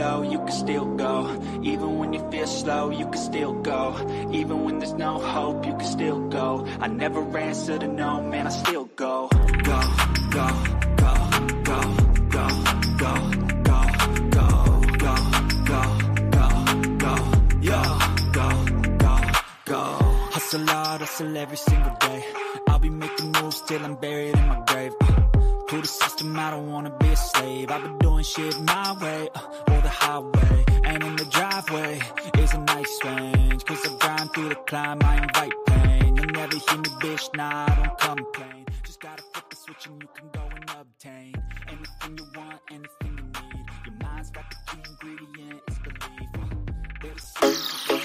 low, you can still go. Even when you feel slow, you can still go. Even when there's no hope, you can still go. I never answer to no, man, I still go. Go, go, go, go, go, go, go, go, go, go, go, go, yo, go, go, go. Hustle hard, hustle every single day. I'll be making moves till I'm buried in my grave. To the system, I don't wanna be a slave. I've been doing shit my way, or the highway. And in the driveway is a nice range. Cause I grind through the climb, I invite pain. You'll never hear me, bitch, nah, I don't complain. Just gotta flip the switch and you can go and obtain anything you want, anything you need. Your mind's got the key ingredient, it's belief. They're the same.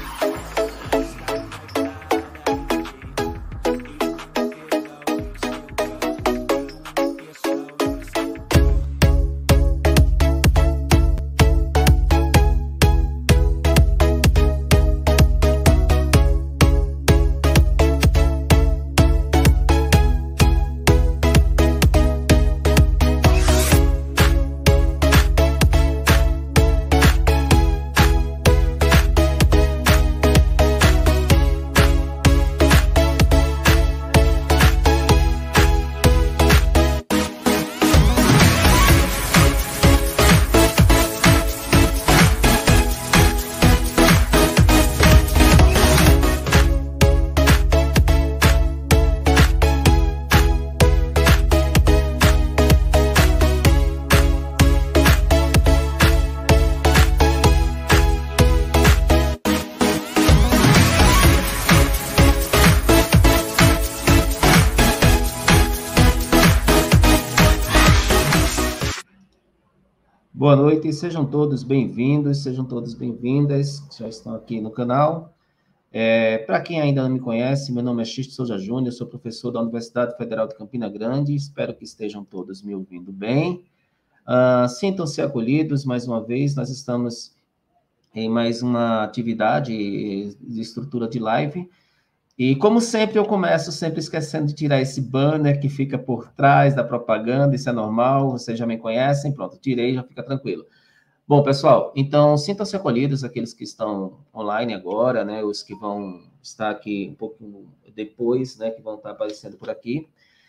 Boa noite, sejam todos bem-vindos, sejam todas bem-vindas, que já estão aqui no canal. Para quem ainda não me conhece, meu nome é Xisto Souza Júnior, sou professor da Universidade Federal de Campina Grande, espero que estejam todos me ouvindo bem. Sintam-se acolhidos, mais uma vez, nós estamos em mais uma atividade de estrutura de live, e como sempre, eu começo sempre esquecendo de tirar esse banner que fica por trás da propaganda, isso é normal, vocês já me conhecem, pronto, tirei, já fica tranquilo. Bom, pessoal, então, sintam-se acolhidos, aqueles que estão online agora, né, os que vão estar aqui um pouco depois, né, que vão estar aparecendo por aqui.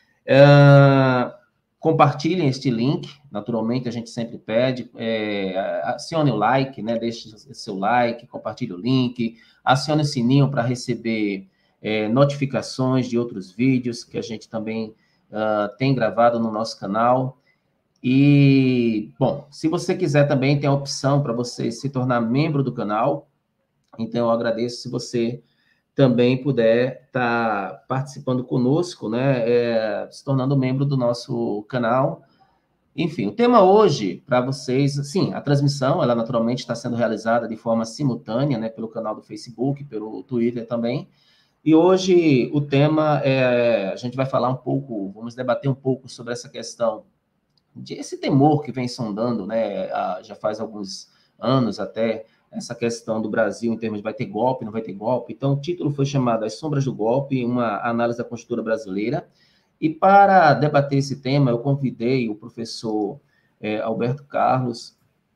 Compartilhem este link, naturalmente, a gente sempre pede, acione o like, né, deixe seu like, compartilhe o link, acione o sininho para receber notificações de outros vídeos que a gente também tem gravado no nosso canal. E, bom, se você quiser também, tem a opção para você se tornar membro do canal. Então, eu agradeço se você também puder estar participando conosco, né, se tornando membro do nosso canal. Enfim, o tema hoje, para vocês, sim, a transmissão, ela naturalmente está sendo realizada de forma simultânea, né, pelo canal do Facebook, pelo Twitter também. E hoje o tema a gente vai falar um pouco, vamos debater um pouco sobre essa questão esse temor que vem sondando, né, já faz alguns anos até, essa questão do Brasil em termos de vai ter golpe, não vai ter golpe. Então, o título foi chamado As Sombras do Golpe, uma análise da conjuntura brasileira. E para debater esse tema, eu convidei o professor Alberto Carlos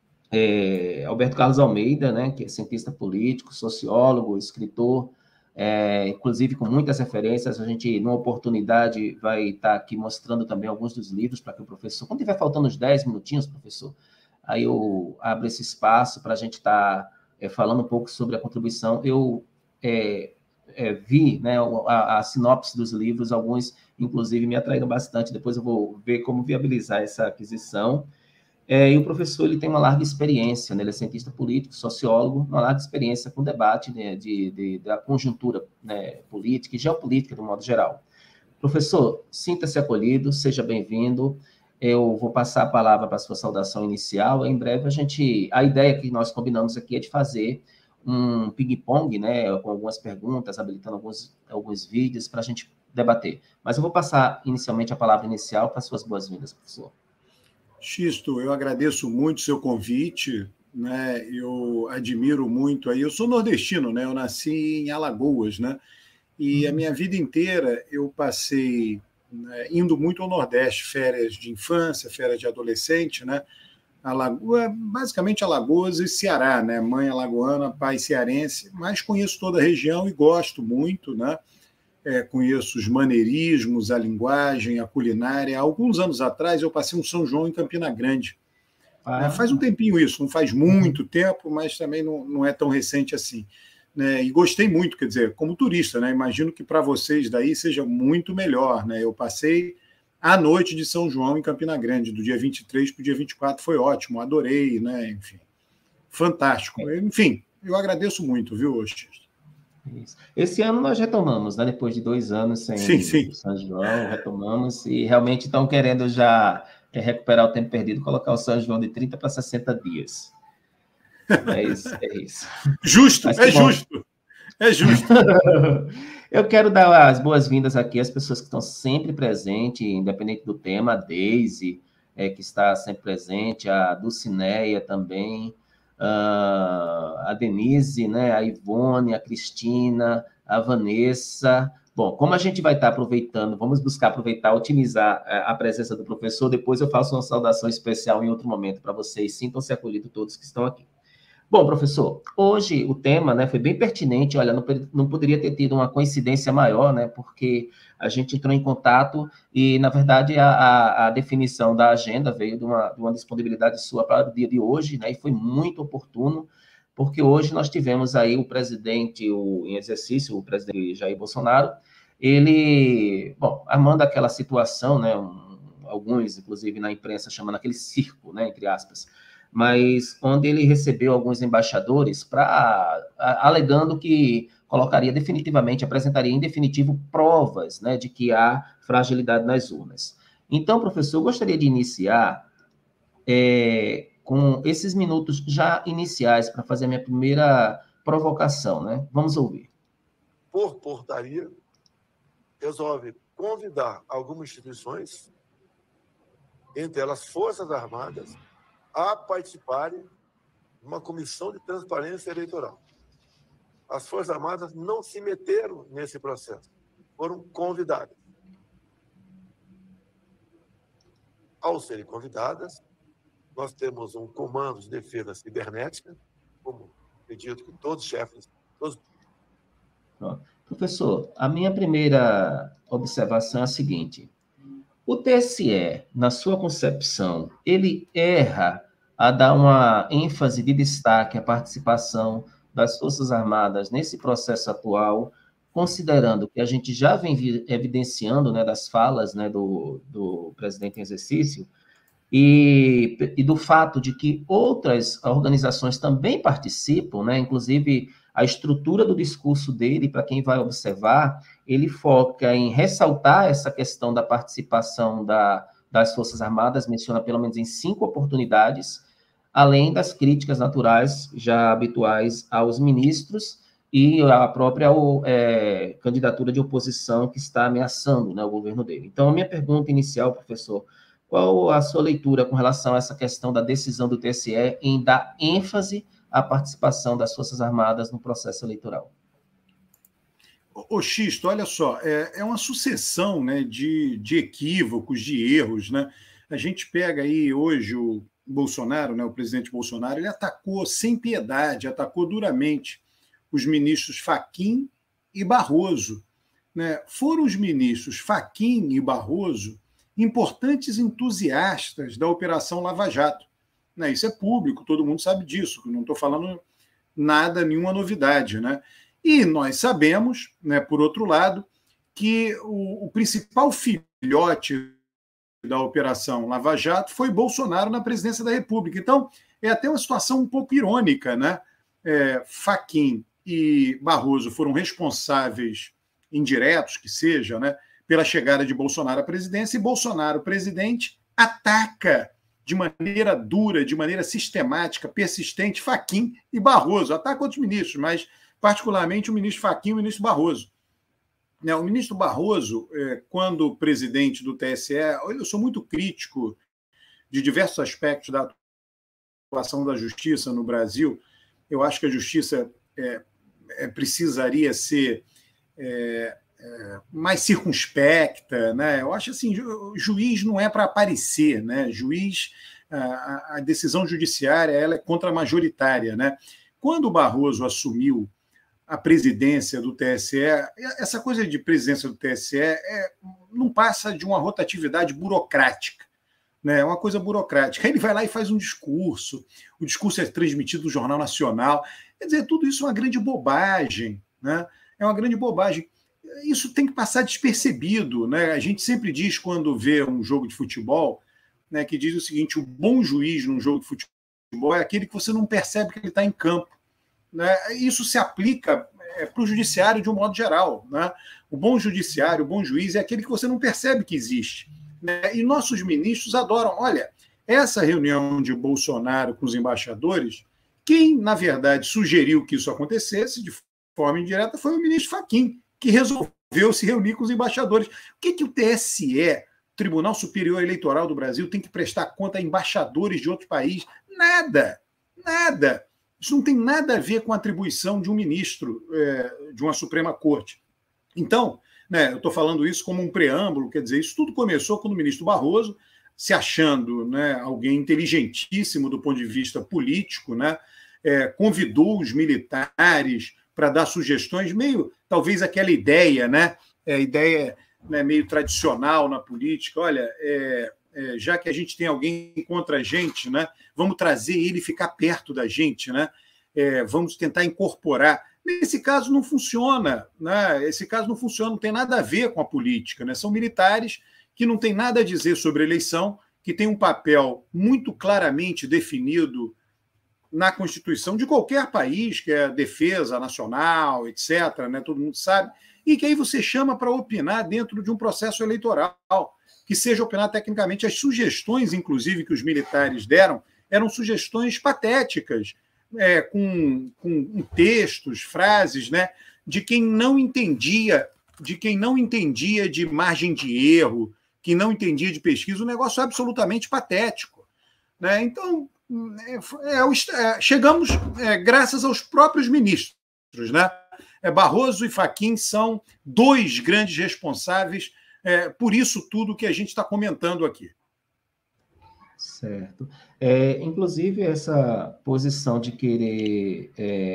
Almeida, né, que é cientista político, sociólogo, escritor, inclusive com muitas referências. A gente, numa oportunidade, vai estar aqui mostrando também alguns dos livros para que o professor, quando tiver faltando uns 10 minutinhos, professor, aí eu abro esse espaço para a gente estar falando um pouco sobre a contribuição. Eu vi, né, a sinopse dos livros, alguns, inclusive, me atraíram bastante. Depois eu vou ver como viabilizar essa aquisição. E o professor, ele tem uma larga experiência, né? Ele é cientista político, sociólogo, uma larga experiência com debate, né, da conjuntura, né, política e geopolítica, do modo geral. Professor, sinta-se acolhido, seja bem-vindo. Eu vou passar a palavra para a sua saudação inicial. Em breve, a ideia que nós combinamos aqui é de fazer um ping-pong, né, com algumas perguntas, habilitando alguns vídeos para a gente debater. Mas eu vou passar inicialmente a palavra inicial para suas boas-vindas, professor. Xisto, eu agradeço muito o seu convite, né? Eu admiro muito aí. Eu sou nordestino, né? Eu nasci em Alagoas, né? E a minha vida inteira eu passei, né, indo muito ao Nordeste, férias de infância, férias de adolescente, né? basicamente Alagoas e Ceará, né? Mãe alagoana, pai cearense, mas conheço toda a região e gosto muito, né? Conheço os maneirismos, a linguagem, a culinária. Há alguns anos atrás eu passei um São João em Campina Grande. Faz um tempinho isso, não faz muito tempo, mas também não é tão recente assim. Né? E gostei muito, quer dizer, como turista, né? Imagino que para vocês daí seja muito melhor. Né? Eu passei a noite de São João em Campina Grande, do dia 23 para o dia 24, foi ótimo, adorei, né? Enfim, fantástico. Enfim, eu agradeço muito, viu, Xisto? Esse ano nós retomamos, né? Depois de 2 anos sem sim. o São João, retomamos e realmente estão querendo já recuperar o tempo perdido, colocar o São João de 30 para 60 dias. Mas é isso. Justo, justo. É justo. Eu quero dar as boas-vindas aqui às pessoas que estão sempre presentes, independente do tema, a Deise, que está sempre presente, a Dulcineia também, a Denise, né, a Ivone, a Cristina, a Vanessa. Bom, como a gente vai estar aproveitando, vamos buscar aproveitar, otimizar a presença do professor, depois eu faço uma saudação especial em outro momento para vocês, sintam-se acolhidos todos que estão aqui. Bom, professor, hoje o tema, né, foi bem pertinente, olha, não poderia ter tido uma coincidência maior, né, porque a gente entrou em contato e, na verdade, a definição da agenda veio de uma disponibilidade sua para o dia de hoje, né, e foi muito oportuno, porque hoje nós tivemos aí o presidente em exercício, o presidente Jair Bolsonaro, ele, bom, armando aquela situação, né, alguns, inclusive, na imprensa, chamando aquele circo, né, entre aspas, mas onde ele recebeu alguns embaixadores alegando que colocaria definitivamente, apresentaria em definitivo provas, né, de que há fragilidade nas urnas. Então, professor, eu gostaria de iniciar com esses minutos já iniciais para fazer a minha primeira provocação, né? Vamos ouvir. Por portaria, resolve convidar algumas instituições, entre elas Forças Armadas, a participarem de uma comissão de transparência eleitoral. As Forças Armadas não se meteram nesse processo, foram convidadas. Ao serem convidadas, nós temos um comando de defesa cibernética, como acredito que todos os chefes... Professor, a minha primeira observação é a seguinte: o TSE, na sua concepção, ele erra a dar uma ênfase de destaque à participação das Forças Armadas nesse processo atual, considerando que a gente já vem evidenciando, né, das falas, né, do presidente em exercício, e do fato de que outras organizações também participam, né, inclusive a estrutura do discurso dele, para quem vai observar, ele foca em ressaltar essa questão da participação das Forças Armadas, menciona pelo menos em 5 oportunidades, além das críticas naturais já habituais aos ministros e a própria candidatura de oposição que está ameaçando, né, o governo dele. Então, a minha pergunta inicial, professor, qual a sua leitura com relação a essa questão da decisão do TSE em dar ênfase à participação das Forças Armadas no processo eleitoral? Ô Xisto, olha só, é uma sucessão, né, de equívocos, de erros, né? A gente pega aí hoje o Bolsonaro, né, o presidente Bolsonaro, ele atacou sem piedade, atacou duramente os ministros Fachin e Barroso, né? Foram os ministros Fachin e Barroso importantes entusiastas da Operação Lava Jato. Né? Isso é público, todo mundo sabe disso, não estou falando nada, nenhuma novidade, né? E nós sabemos, né, por outro lado, que o principal filhote da Operação Lava Jato foi Bolsonaro na presidência da República. Então, é até uma situação um pouco irônica, né? Fachin e Barroso foram responsáveis, indiretos que seja, né, pela chegada de Bolsonaro à presidência, e Bolsonaro, presidente, ataca de maneira dura, de maneira sistemática, persistente, Fachin e Barroso. Ataca outros ministros, mas particularmente o ministro Fachin e o ministro Barroso. O ministro Barroso, quando presidente do TSE, eu sou muito crítico de diversos aspectos da atuação da justiça no Brasil. Eu acho que a justiça precisaria ser mais circunspecta, né? Eu acho assim, juiz não é para aparecer, né? Juiz a decisão judiciária ela é contramajoritária, né? Quando o Barroso assumiu a presidência do TSE, essa coisa de presidência do TSE não passa de uma rotatividade burocrática, né? É uma coisa burocrática. Aí ele vai lá e faz um discurso, o discurso é transmitido no Jornal Nacional. Quer dizer, tudo isso é uma grande bobagem, né? É uma grande bobagem. Isso tem que passar despercebido, né? A gente sempre diz, quando vê um jogo de futebol, né, que diz o seguinte: o bom juiz num jogo de futebol é aquele que você não percebe que ele está em campo, né? Isso se aplica para o judiciário de um modo geral, né? O bom judiciário, o bom juiz é aquele que você não percebe que existe, né? E nossos ministros adoram. Olha, essa reunião de Bolsonaro com os embaixadores, quem, na verdade, sugeriu que isso acontecesse de forma indireta foi o ministro Fachin, que resolveu se reunir com os embaixadores. O que o TSE, Tribunal Superior Eleitoral do Brasil, tem que prestar conta a embaixadores de outro país? Nada, nada. Isso não tem nada a ver com a atribuição de um ministro de uma Suprema Corte. Então, né, eu estou falando isso como um preâmbulo, quer dizer, isso tudo começou quando o ministro Barroso, se achando, né, alguém inteligentíssimo do ponto de vista político, né, convidou os militares para dar sugestões, meio, talvez aquela ideia, né, ideia, né, meio tradicional na política. Olha, já que a gente tem alguém contra a gente, né, vamos trazer ele ficar perto da gente, né, vamos tentar incorporar. Nesse caso não funciona, né? Esse caso não funciona, não tem nada a ver com a política, né? São militares que não têm nada a dizer sobre eleição, que têm um papel muito claramente definido na Constituição de qualquer país, que é a defesa nacional, etc., né? Todo mundo sabe, e que aí você chama para opinar dentro de um processo eleitoral, que seja opinar tecnicamente. As sugestões, inclusive, que os militares deram, eram sugestões patéticas, com textos, frases, né, de quem não entendia de margem de erro, que não entendia de pesquisa, um negócio absolutamente patético, né? Então, chegamos graças aos próprios ministros, né? Barroso e Fachin são dois grandes responsáveis por isso tudo que a gente está comentando aqui. Certo. Inclusive, essa posição de querer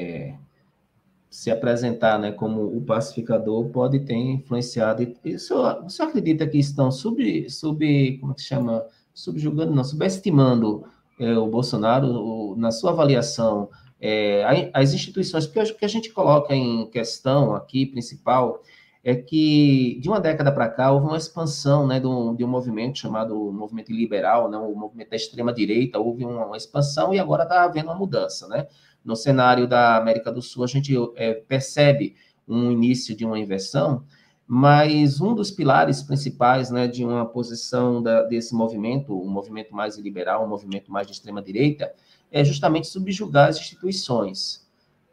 se apresentar, né, como o pacificador pode ter influenciado. Você acredita que estão como que chama? Subjugando, não, subestimando o Bolsonaro, na sua avaliação, as instituições, porque o que a gente coloca em questão aqui, principal, é que, de uma década para cá, houve uma expansão, né, de um movimento chamado movimento liberal, né, o movimento da extrema-direita, houve uma expansão e agora está havendo uma mudança, né? No cenário da América do Sul, a gente percebe um início de uma inversão, mas um dos pilares principais, né, de uma posição desse movimento, um movimento mais liberal, um movimento mais de extrema-direita, é justamente subjugar as instituições.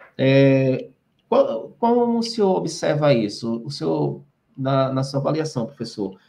Como o senhor observa isso? O senhor, na sua avaliação, professor,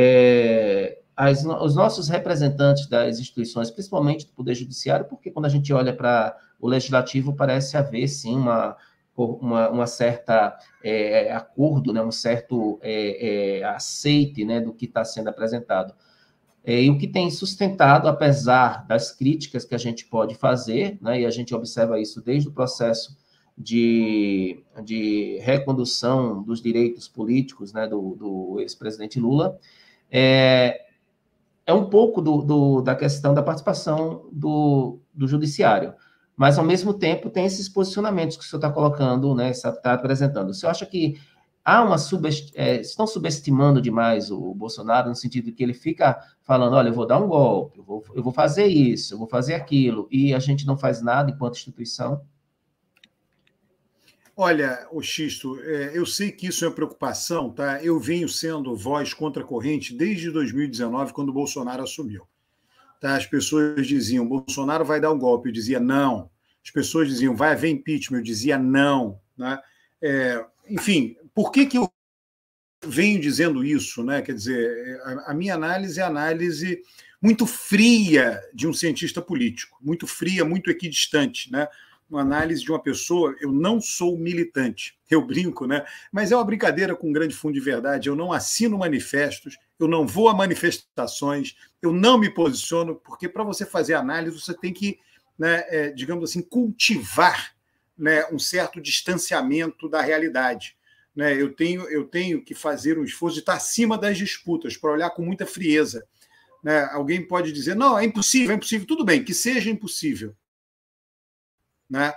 os nossos representantes das instituições, principalmente do Poder Judiciário, porque quando a gente olha para o Legislativo, parece haver, sim, uma certa acordo, né, um certo aceite, né, do que está sendo apresentado. E o que tem sustentado, apesar das críticas que a gente pode fazer, né, e a gente observa isso desde o processo de recondução dos direitos políticos, né, do ex-presidente Lula, é um pouco da questão da participação do judiciário, mas, ao mesmo tempo, tem esses posicionamentos que o senhor está colocando, né, está apresentando. O senhor acha que estão subestimando demais o Bolsonaro, no sentido de que ele fica falando, olha, eu vou dar um golpe, eu vou fazer isso, eu vou fazer aquilo, e a gente não faz nada enquanto instituição? Olha, Xisto, eu sei que isso é uma preocupação, tá? Eu venho sendo voz contra a corrente desde 2019, quando o Bolsonaro assumiu. Tá? As pessoas diziam, Bolsonaro vai dar um golpe, eu dizia não. As pessoas diziam, vai haver impeachment, eu dizia não. Né? Enfim, por que eu venho dizendo isso? Né? Quer dizer, a minha análise é a análise muito fria de um cientista político, muito fria, muito equidistante, né? uma análise de uma pessoa, eu não sou militante, eu brinco, né? Mas é uma brincadeira com um grande fundo de verdade. Eu não assino manifestos, eu não vou a manifestações, eu não me posiciono, porque para você fazer análise, você tem que, né, digamos assim, cultivar, né, um certo distanciamento da realidade. Né? Eu tenho que fazer um esforço de estar acima das disputas, para olhar com muita frieza. Né? Alguém pode dizer, não, é impossível, tudo bem, que seja impossível. Né?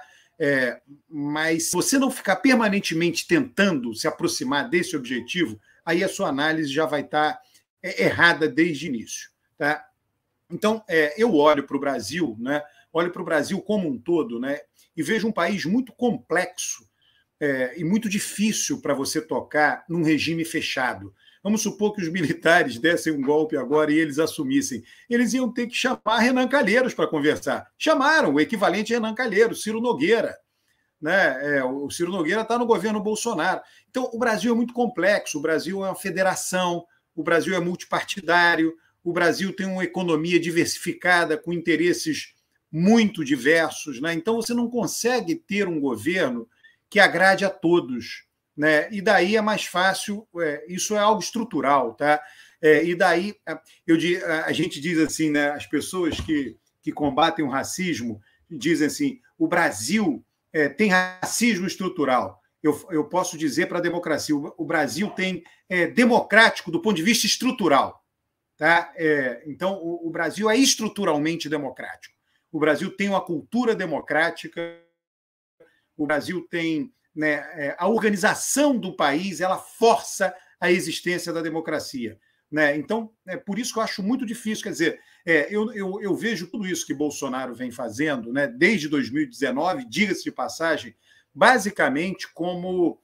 Mas se você não ficar permanentemente tentando se aproximar desse objetivo, aí a sua análise já vai estar errada desde o início. Tá? Então, eu olho para o Brasil, né? Olho para o Brasil como um todo, né? E vejo um país muito complexo e muito difícil para você tocar num regime fechado. Vamos supor que os militares dessem um golpe agora e eles assumissem. Eles iam ter que chamar Renan Calheiros para conversar. Chamaram o equivalente a Renan Calheiros, Ciro Nogueira. Né? O Ciro Nogueira está no governo Bolsonaro. Então, o Brasil é muito complexo, o Brasil é uma federação, o Brasil é multipartidário, o Brasil tem uma economia diversificada, com interesses muito diversos. Né? Então, você não consegue ter um governo que agrade a todos. Né? E daí é mais fácil, isso é algo estrutural. Tá? E daí, a gente diz assim, né, as pessoas que combatem o racismo dizem assim, o Brasil tem racismo estrutural. Eu posso dizer para a democracia, o Brasil tem democrático do ponto de vista estrutural. Tá? Então, o Brasil é estruturalmente democrático. O Brasil tem uma cultura democrática, o Brasil tem... Né, a organização do país, ela força a existência da democracia. Né? Então, é por isso que eu acho muito difícil. Quer dizer, eu vejo tudo isso que Bolsonaro vem fazendo, né, desde 2019, diga-se de passagem, basicamente como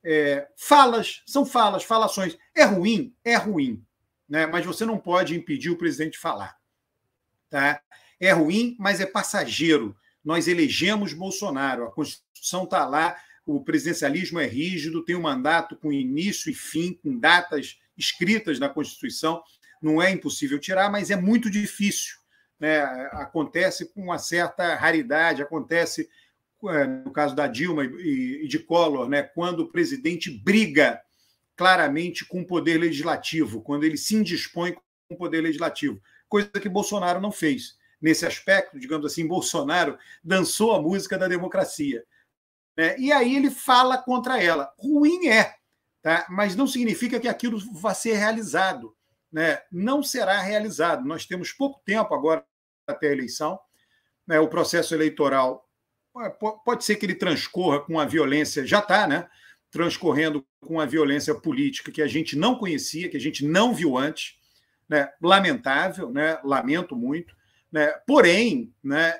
falações. É ruim, né? Mas você não pode impedir o presidente de falar. Tá? É ruim, mas é passageiro. Nós elegemos Bolsonaro, a Constituição está lá, o presidencialismo é rígido, tem um mandato com início e fim, com datas escritas na Constituição. Não é impossível tirar, mas é muito difícil. Né? Acontece com uma certa raridade, acontece, no caso da Dilma e de Collor, né? Quando o presidente briga claramente com o poder legislativo, quando ele se indispõe com o poder legislativo, coisa que Bolsonaro não fez. Nesse aspecto, digamos assim, Bolsonaro dançou a música da democracia. E aí ele fala contra ela. Ruim tá? Mas não significa que aquilo vai ser realizado. Né? Não será realizado. Nós temos pouco tempo agora até a eleição. Né? O processo eleitoral pode ser que ele transcorra com a violência, já está, né? Transcorrendo com a violência política que a gente não conhecia, que a gente não viu antes. Né? Lamentável, né? Lamento muito. Né? Porém, né?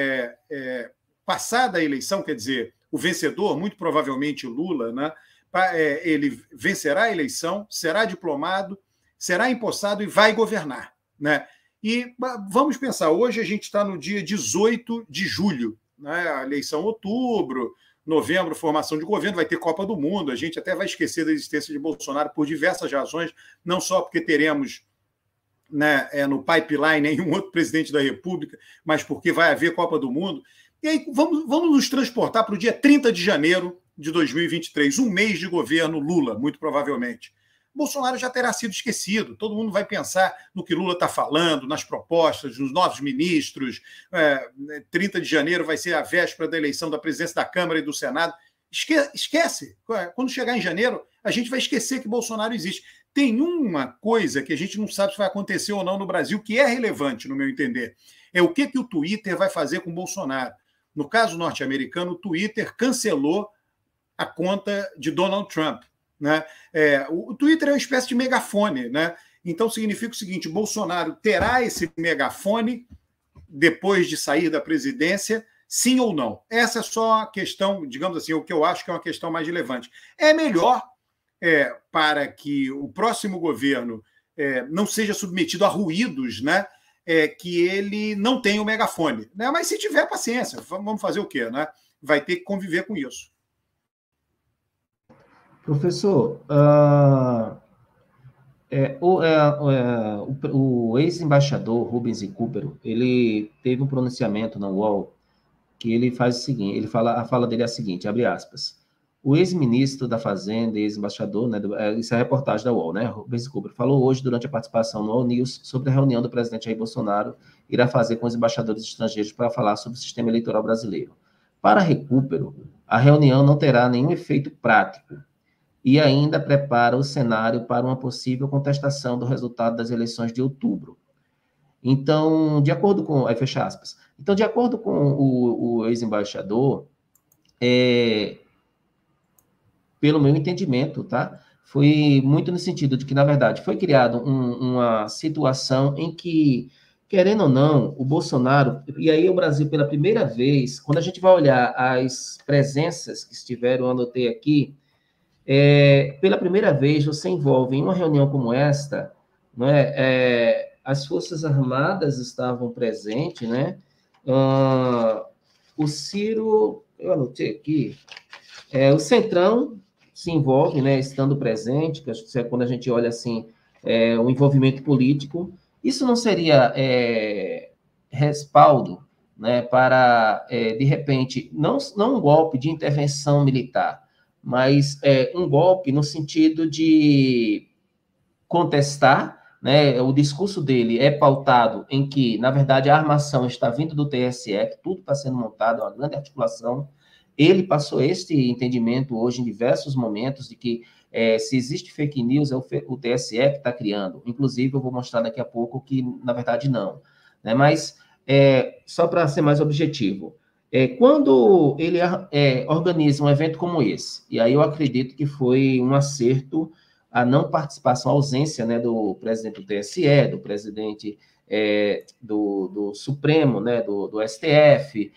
Passada a eleição, quer dizer, o vencedor, muito provavelmente Lula, né, ele vencerá a eleição, será diplomado, será empossado e vai governar. Né? E vamos pensar, hoje a gente está no dia 18 de julho, né, a eleição em outubro, novembro, formação de governo, vai ter Copa do Mundo, a gente até vai esquecer da existência de Bolsonaro por diversas razões, não só porque teremos, né, no pipeline nenhum outro presidente da República, mas porque vai haver Copa do Mundo. E aí vamos nos transportar para o dia 30 de janeiro de 2023, um mês de governo Lula, muito provavelmente. Bolsonaro já terá sido esquecido, todo mundo vai pensar no que Lula está falando, nas propostas, nos novos ministros. 30 de janeiro vai ser a véspera da eleição da presidência da Câmara e do Senado. Esquece. Quando chegar em janeiro, a gente vai esquecer que Bolsonaro existe. Tem uma coisa que a gente não sabe se vai acontecer ou não no Brasil, que é relevante, no meu entender. É o que o Twitter vai fazer com Bolsonaro. No caso norte-americano, o Twitter cancelou a conta de Donald Trump. Né? O Twitter é uma espécie de megafone. Né? Então, significa o seguinte, Bolsonaro terá esse megafone depois de sair da presidência, sim ou não? Essa é só a questão, digamos assim, o que eu acho que é uma questão mais relevante. É melhor para que o próximo governo não seja submetido a ruídos, né? Que ele não tenha o megafone. Né? Mas se tiver paciência, vamos fazer o quê? Né? Vai ter que conviver com isso. Professor, o ex-embaixador Rubens Recupero, ele teve um pronunciamento na UOL que ele faz o seguinte, a fala dele é a seguinte, abre aspas, o ex-ministro da Fazenda e ex-embaixador, né, isso é a reportagem da UOL, né, Rubens Recupero, falou hoje durante a participação no All News sobre a reunião do presidente Jair Bolsonaro irá fazer com os embaixadores estrangeiros para falar sobre o sistema eleitoral brasileiro. Para Recupero, a reunião não terá nenhum efeito prático e ainda prepara o cenário para uma possível contestação do resultado das eleições de outubro. Então, de acordo com... Aí fecha aspas. Então, de acordo com o ex-embaixador, pelo meu entendimento, tá? Foi muito no sentido de que, na verdade, foi criada uma situação em que, querendo ou não, o Bolsonaro... E aí o Brasil, pela primeira vez, quando a gente vai olhar as presenças que estiveram, eu anotei aqui, pela primeira vez você envolve em uma reunião como esta, não é? As Forças Armadas estavam presentes, né? O Ciro, eu anotei aqui, o Centrão se envolve, né, estando presente, que acho que quando a gente olha assim, o envolvimento político, isso não seria respaldo, né, para, de repente, não um golpe de intervenção militar, mas um golpe no sentido de contestar, né, o discurso dele é pautado em que, na verdade, a armação está vindo do TSE, que tudo está sendo montado, é uma grande articulação. Ele passou este entendimento hoje em diversos momentos de que se existe fake news, é o TSE que está criando. Inclusive, eu vou mostrar daqui a pouco que, na verdade, não. Né? Mas, só para ser mais objetivo, quando ele organiza um evento como esse, e aí eu acredito que foi um acerto a não participação, a ausência, né, do presidente do TSE, do presidente do Supremo, né, do STF,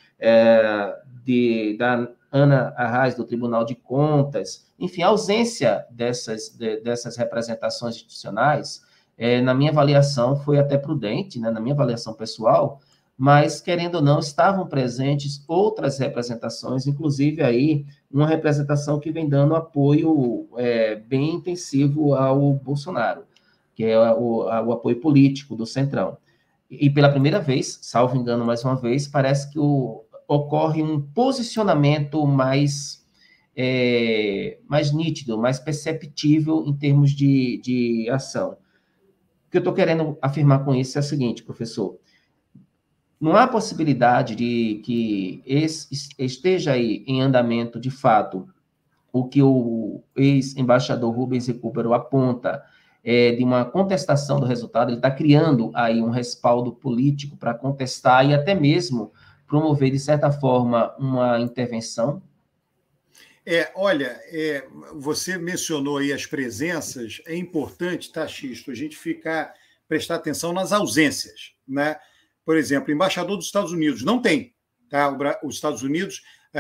da Ana Arraes, do Tribunal de Contas, enfim, a ausência dessas representações institucionais, na minha avaliação, foi até prudente, né, na minha avaliação pessoal, mas, querendo ou não, estavam presentes outras representações, inclusive aí uma representação que vem dando apoio bem intensivo ao Bolsonaro, que é o apoio político do Centrão. E pela primeira vez, salvo engano mais uma vez, parece que ocorre um posicionamento mais nítido, mais perceptível em termos de ação. O que eu estou querendo afirmar com isso é o seguinte, professor, não há possibilidade de que esteja aí em andamento, de fato, o que o ex-embaixador Rubens Recupero aponta de uma contestação do resultado. Ele está criando aí um respaldo político para contestar e até mesmo promover, de certa forma, uma intervenção? Olha, você mencionou aí as presenças, é importante, tá, Xisto, a gente prestar atenção nas ausências, né? Por exemplo, embaixador dos Estados Unidos, não tem. Tá? Os Estados Unidos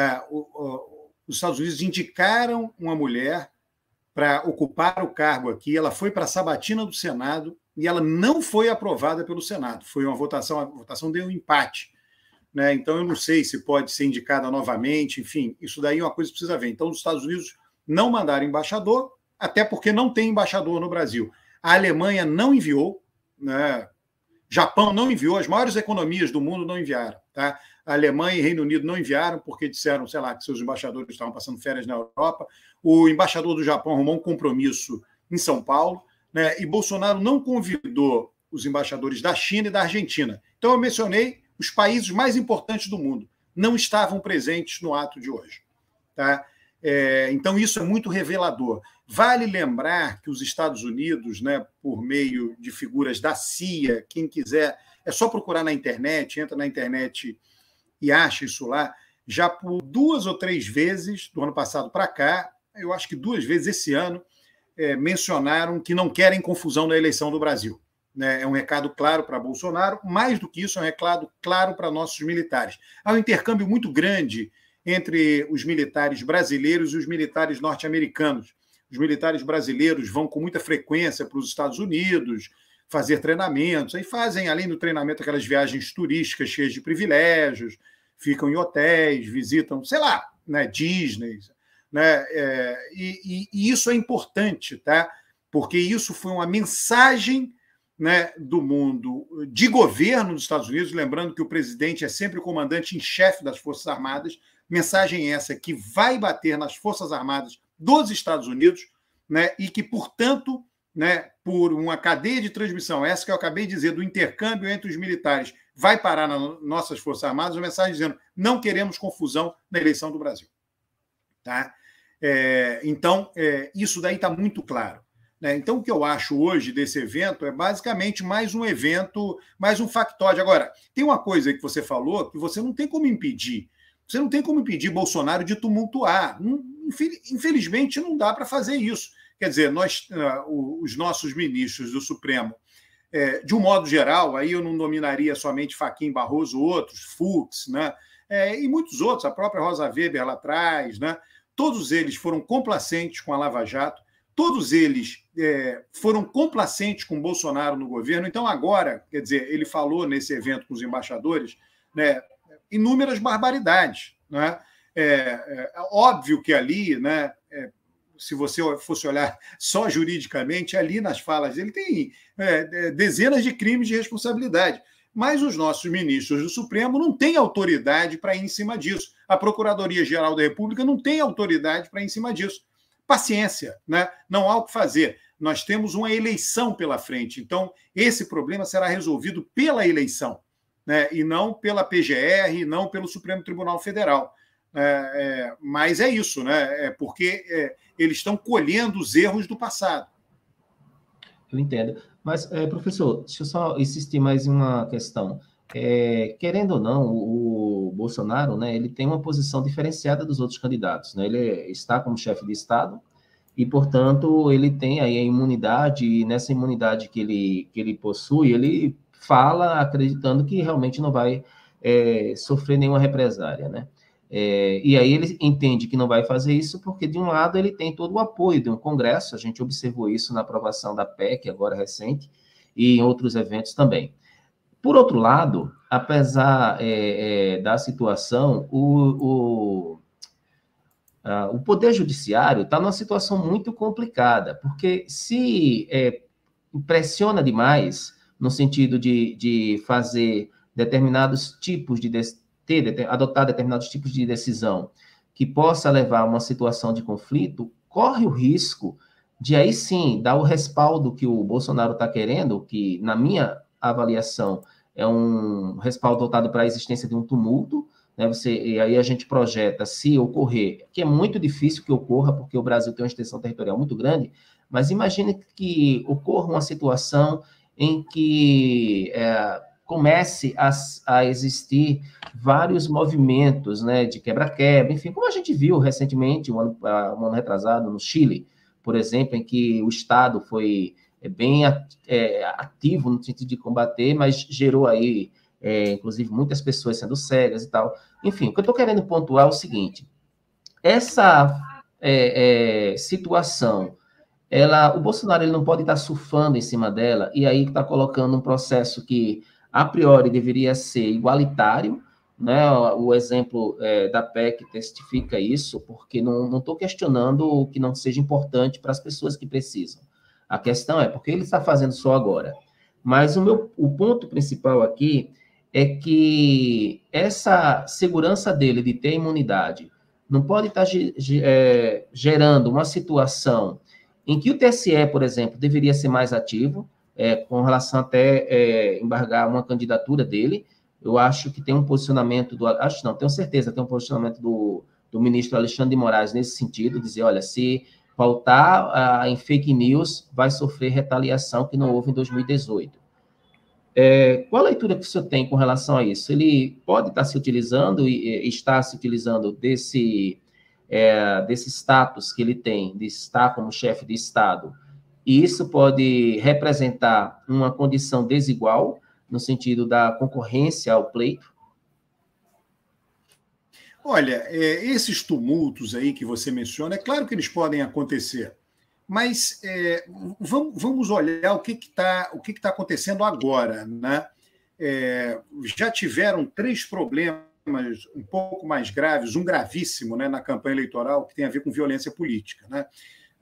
indicaram uma mulher para ocupar o cargo aqui, ela foi para a sabatina do Senado e ela não foi aprovada pelo Senado. Foi uma votação, a votação deu um empate. Né? Então, eu não sei se pode ser indicada novamente, enfim, isso daí é uma coisa que precisa ver. Então, os Estados Unidos não mandaram embaixador, até porque não tem embaixador no Brasil. A Alemanha não enviou, né? Japão não enviou, as maiores economias do mundo não enviaram. Tá? A Alemanha e Reino Unido não enviaram porque disseram, sei lá, que seus embaixadores estavam passando férias na Europa. O embaixador do Japão arrumou um compromisso em São Paulo, né? E Bolsonaro não convidou os embaixadores da China e da Argentina. Então, eu mencionei os países mais importantes do mundo. Não estavam presentes no ato de hoje. Tá? Então, isso é muito revelador. Vale lembrar que os Estados Unidos, né, por meio de figuras da CIA, quem quiser, é só procurar na internet, entra na internet e acha isso lá, já por 2 ou 3 vezes, do ano passado para cá, eu acho que 2 vezes esse ano, mencionaram que não querem confusão na eleição do Brasil. Né? É um recado claro para Bolsonaro, mais do que isso, é um recado claro para nossos militares. Há um intercâmbio muito grande entre os militares brasileiros e os militares norte-americanos. Os militares brasileiros vão com muita frequência para os Estados Unidos fazer treinamentos, aí fazem, além do treinamento, aquelas viagens turísticas cheias de privilégios, ficam em hotéis, visitam, sei lá, né, Disney, né? E isso é importante, tá? Porque isso foi uma mensagem né, do mundo de governo dos Estados Unidos, lembrando que o presidente é sempre o comandante em chefe das Forças Armadas, mensagem essa que vai bater nas Forças Armadas dos Estados Unidos, né, e que, portanto, né, por uma cadeia de transmissão, essa que eu acabei de dizer, do intercâmbio entre os militares, vai parar nas nossas Forças Armadas, uma mensagem dizendo: não queremos confusão na eleição do Brasil. Tá? Então, isso daí está muito claro. Né? Então, o que eu acho hoje desse evento é basicamente mais um evento, mais um factóide. Agora, tem uma coisa aí que você falou que você não tem como impedir. Você não tem como impedir Bolsonaro de tumultuar. Infelizmente, não dá para fazer isso. Quer dizer, os nossos ministros do Supremo, de um modo geral, aí eu não nominaria somente Fachin Barroso, outros, Fux, né? E muitos outros, a própria Rosa Weber lá atrás, né? Todos eles foram complacentes com a Lava Jato, todos eles foram complacentes com Bolsonaro no governo. Então, agora, quer dizer, ele falou nesse evento com os embaixadores, né, inúmeras barbaridades. Né? Óbvio que ali, né, se você fosse olhar só juridicamente, ali nas falas dele tem dezenas de crimes de responsabilidade. Mas os nossos ministros do Supremo não têm autoridade para ir em cima disso. A Procuradoria-Geral da República não tem autoridade para ir em cima disso. Paciência, né? Não há o que fazer. Nós temos uma eleição pela frente. Então, esse problema será resolvido pela eleição, né? E não pela PGR, e não pelo Supremo Tribunal Federal. Mas é isso, né? Porque eles estão colhendo os erros do passado. Eu entendo. Mas, professor, deixa eu só insistir mais em uma questão. Querendo ou não, o Bolsonaro, né, ele tem uma posição diferenciada dos outros candidatos. Né? Ele está como chefe de Estado e, portanto, ele tem aí a imunidade, e nessa imunidade que ele possui, ele fala acreditando que realmente não vai sofrer nenhuma represária, né? E aí ele entende que não vai fazer isso porque, de um lado, ele tem todo o apoio de um Congresso, a gente observou isso na aprovação da PEC, agora recente, e em outros eventos também. Por outro lado, apesar da situação, o Poder Judiciário está numa situação muito complicada, porque se pressiona demais, no sentido de fazer determinados tipos de adotar determinados tipos de decisão que possa levar a uma situação de conflito, corre o risco de aí sim dar o respaldo que o Bolsonaro está querendo, que na minha avaliação é um respaldo voltado para a existência de um tumulto, né? E aí a gente projeta, se ocorrer, que é muito difícil que ocorra, porque o Brasil tem uma extensão territorial muito grande, mas imagine que ocorra uma situação em que comece a existir vários movimentos, né, de quebra-quebra, enfim, como a gente viu recentemente, um ano retrasado, no Chile, por exemplo, em que o Estado foi bem ativo no sentido de combater, mas gerou aí, inclusive, muitas pessoas sendo cegas e tal. Enfim, o que eu estou querendo pontuar é o seguinte: essa situação, o Bolsonaro ele não pode estar surfando em cima dela, e aí está colocando um processo que a priori deveria ser igualitário, né? O exemplo da PEC testifica isso, porque não estou questionando o que não seja importante para as pessoas que precisam. A questão é porque ele está fazendo só agora. Mas o ponto principal aqui é que essa segurança dele de ter imunidade não pode estar gerando uma situação em que o TSE, por exemplo, deveria ser mais ativo, com relação até embargar uma candidatura dele. Eu acho que tem um posicionamento tenho certeza, tem um posicionamento do ministro Alexandre de Moraes nesse sentido, dizer, olha, se pautar em fake news, vai sofrer retaliação que não houve em 2018. Qual a leitura que o senhor tem com relação a isso? Ele pode estar se utilizando e está se utilizando desse status que ele tem, de estar como chefe de Estado, e isso pode representar uma condição desigual no sentido da concorrência ao pleito? Olha, esses tumultos aí que você menciona, é claro que eles podem acontecer, mas vamos olhar o que está acontecendo agora, né? Já tiveram 3 problemas um pouco mais graves, um gravíssimo, né, na campanha eleitoral, que tem a ver com violência política, né?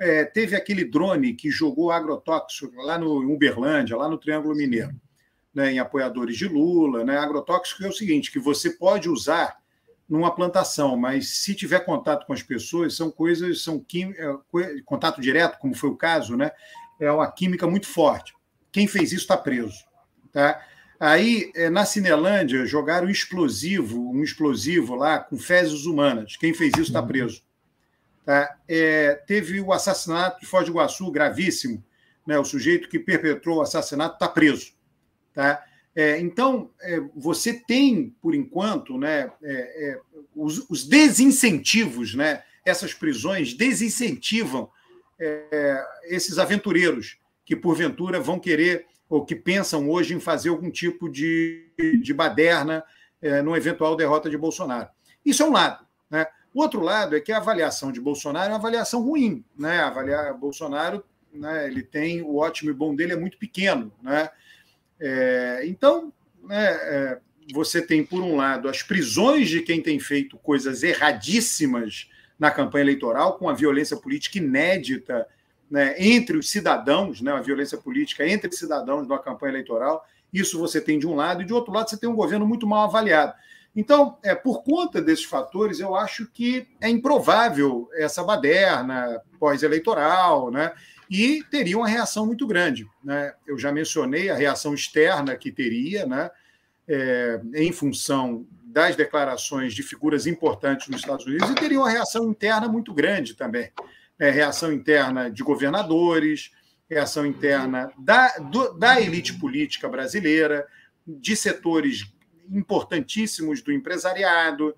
teve aquele drone que jogou agrotóxico lá no Uberlândia, lá no Triângulo Mineiro, né, em apoiadores de Lula, né? Agrotóxico é o seguinte, que você pode usar numa plantação, mas se tiver contato com as pessoas, são contato direto, como foi o caso, né? É uma química muito forte. Quem fez isso está preso. Tá? Aí, na Cinelândia, jogaram um explosivo lá com fezes humanas. Quem fez isso está preso. Tá? Teve o assassinato de Foz do Iguaçu, gravíssimo. Né? O sujeito que perpetrou o assassinato está preso. Tá? Então, você tem, por enquanto, né, os desincentivos, né? Essas prisões desincentivam esses aventureiros que, porventura, vão querer ou que pensam hoje em fazer algum tipo de baderna numa eventual derrota de Bolsonaro. Isso é um lado. Né? O outro lado é que a avaliação de Bolsonaro é uma avaliação ruim. Né? Avaliar Bolsonaro, né, ele tem o ótimo e bom dele é muito pequeno. Né? Então, né, você tem, por um lado, as prisões de quem tem feito coisas erradíssimas na campanha eleitoral, com a violência política inédita, né, entre os cidadãos, né, a violência política entre cidadãos numa campanha eleitoral. Isso você tem de um lado, e de outro lado você tem um governo muito mal avaliado. Então, por conta desses fatores, eu acho que é improvável essa baderna pós-eleitoral, né, e teria uma reação muito grande. Né? Eu já mencionei a reação externa que teria, né, em função das declarações de figuras importantes nos Estados Unidos, e teria uma reação interna muito grande também. Reação interna de governadores, reação interna da elite política brasileira, de setores importantíssimos do empresariado.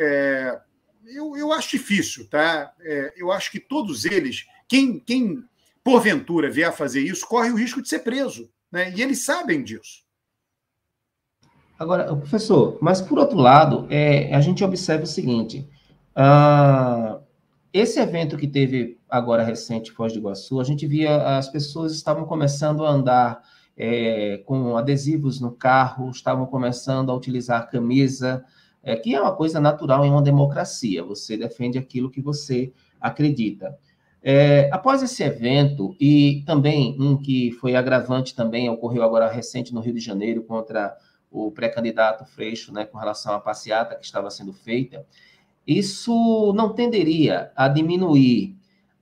Eu acho difícil, tá? Eu acho que todos eles, quem porventura vier a fazer isso, corre o risco de ser preso, né? E eles sabem disso. Agora, professor, mas por outro lado, a gente observa o seguinte: esse evento que teve agora recente, Foz do Iguaçu, a gente via as pessoas estavam começando a andar com adesivos no carro, estavam começando a utilizar camisa, que é uma coisa natural em uma democracia. Você defende aquilo que você acredita. Após esse evento, e também um que foi agravante também, ocorreu agora recente no Rio de Janeiro, contra o pré-candidato Freixo, né, com relação à passeata que estava sendo feita, isso não tenderia a diminuir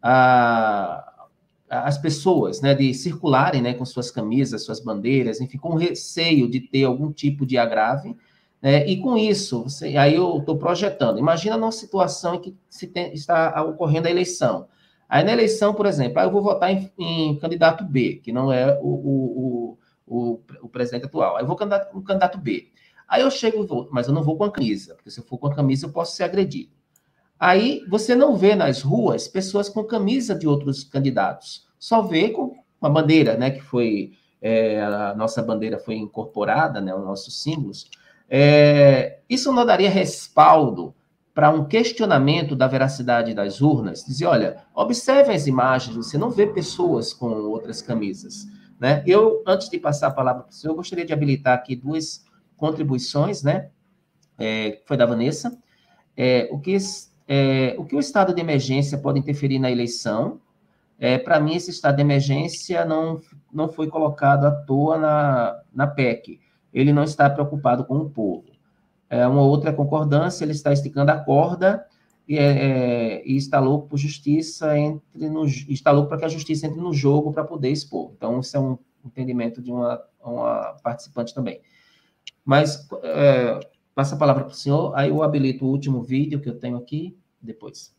as pessoas, né, de circularem, né, com suas camisas, suas bandeiras, enfim, com receio de ter algum tipo de agrave, né, e com isso, aí eu estou projetando, imagina numa situação em que está ocorrendo a eleição. Aí na eleição, por exemplo, eu vou votar em candidato B, que não é o presidente atual. Aí eu vou no candidato B. Aí eu chego e vou, mas eu não vou com a camisa, porque se eu for com a camisa eu posso ser agredido. Aí você não vê nas ruas pessoas com camisa de outros candidatos, só vê com uma bandeira, né, que foi, a nossa bandeira foi incorporada, né, os nossos símbolos. Isso não daria respaldo para um questionamento da veracidade das urnas, dizer, olha, observe as imagens, você não vê pessoas com outras camisas. Né? Eu, antes de passar a palavra para o senhor, gostaria de habilitar aqui duas contribuições, né? Foi da Vanessa. O que o estado de emergência pode interferir na eleição? Para mim, esse estado de emergência não foi colocado à toa na PEC. Ele não está preocupado com o povo. Uma outra concordância, ele está esticando a corda e está louco por justiça, está louco para que a justiça entre no jogo para poder expor. Então, isso é um entendimento de uma participante também. Mas, passa a palavra para o senhor, aí eu habilito o último vídeo que eu tenho aqui, depois.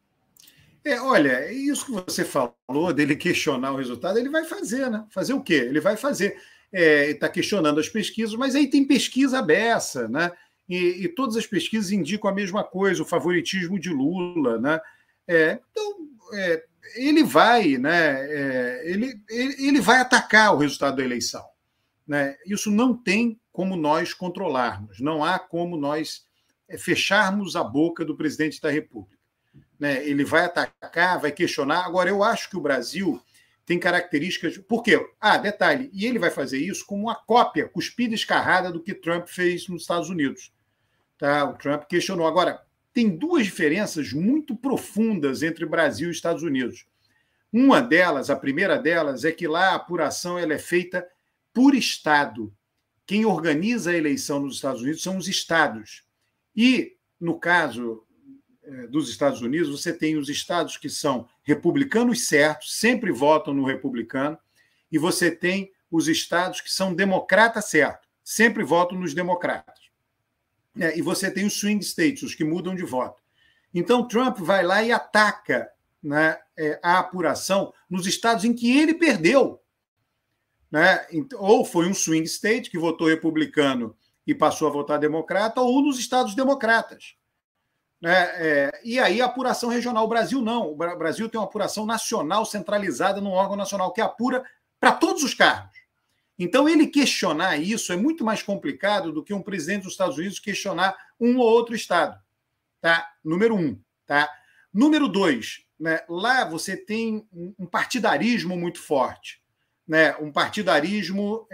Olha, isso que você falou, dele questionar o resultado, ele vai fazer, né? Fazer o quê? Ele vai fazer. Está questionando as pesquisas, mas aí tem pesquisa beça, né? E todas as pesquisas indicam a mesma coisa, o favoritismo de Lula, né? Então, ele vai, né? Ele vai atacar o resultado da eleição, né? Isso não tem como nós controlarmos, não há como nós fecharmos a boca do presidente da República, né? Ele vai atacar, vai questionar. Agora, eu acho que o Brasil tem características... Por quê? Detalhe, e ele vai fazer isso como uma cópia cuspida e escarrada do que Trump fez nos Estados Unidos. Tá? O Trump questionou. Agora, tem duas diferenças muito profundas entre Brasil e Estados Unidos. Uma delas, a primeira delas, é que lá a apuração ela é feita por estado. Quem organiza a eleição nos Estados Unidos são os estados. E, no caso dos Estados Unidos, você tem os estados que são republicanos certos, sempre votam no republicano, e você tem os estados que são democratas certos, sempre votam nos democratas. E você tem os swing states, os que mudam de voto. Então, Trump vai lá e ataca, né, a apuração nos estados em que ele perdeu. Né? Ou foi um swing state que votou republicano e passou a votar democrata, ou nos estados democratas. Né? E aí a apuração regional. O Brasil não. O Brasil tem uma apuração nacional centralizada num órgão nacional que apura para todos os cargos. Então, ele questionar isso é muito mais complicado do que um presidente dos Estados Unidos questionar um ou outro estado. Tá? Número 1. Tá? Número 2, né? Lá você tem um partidarismo muito forte. Né? Um partidarismo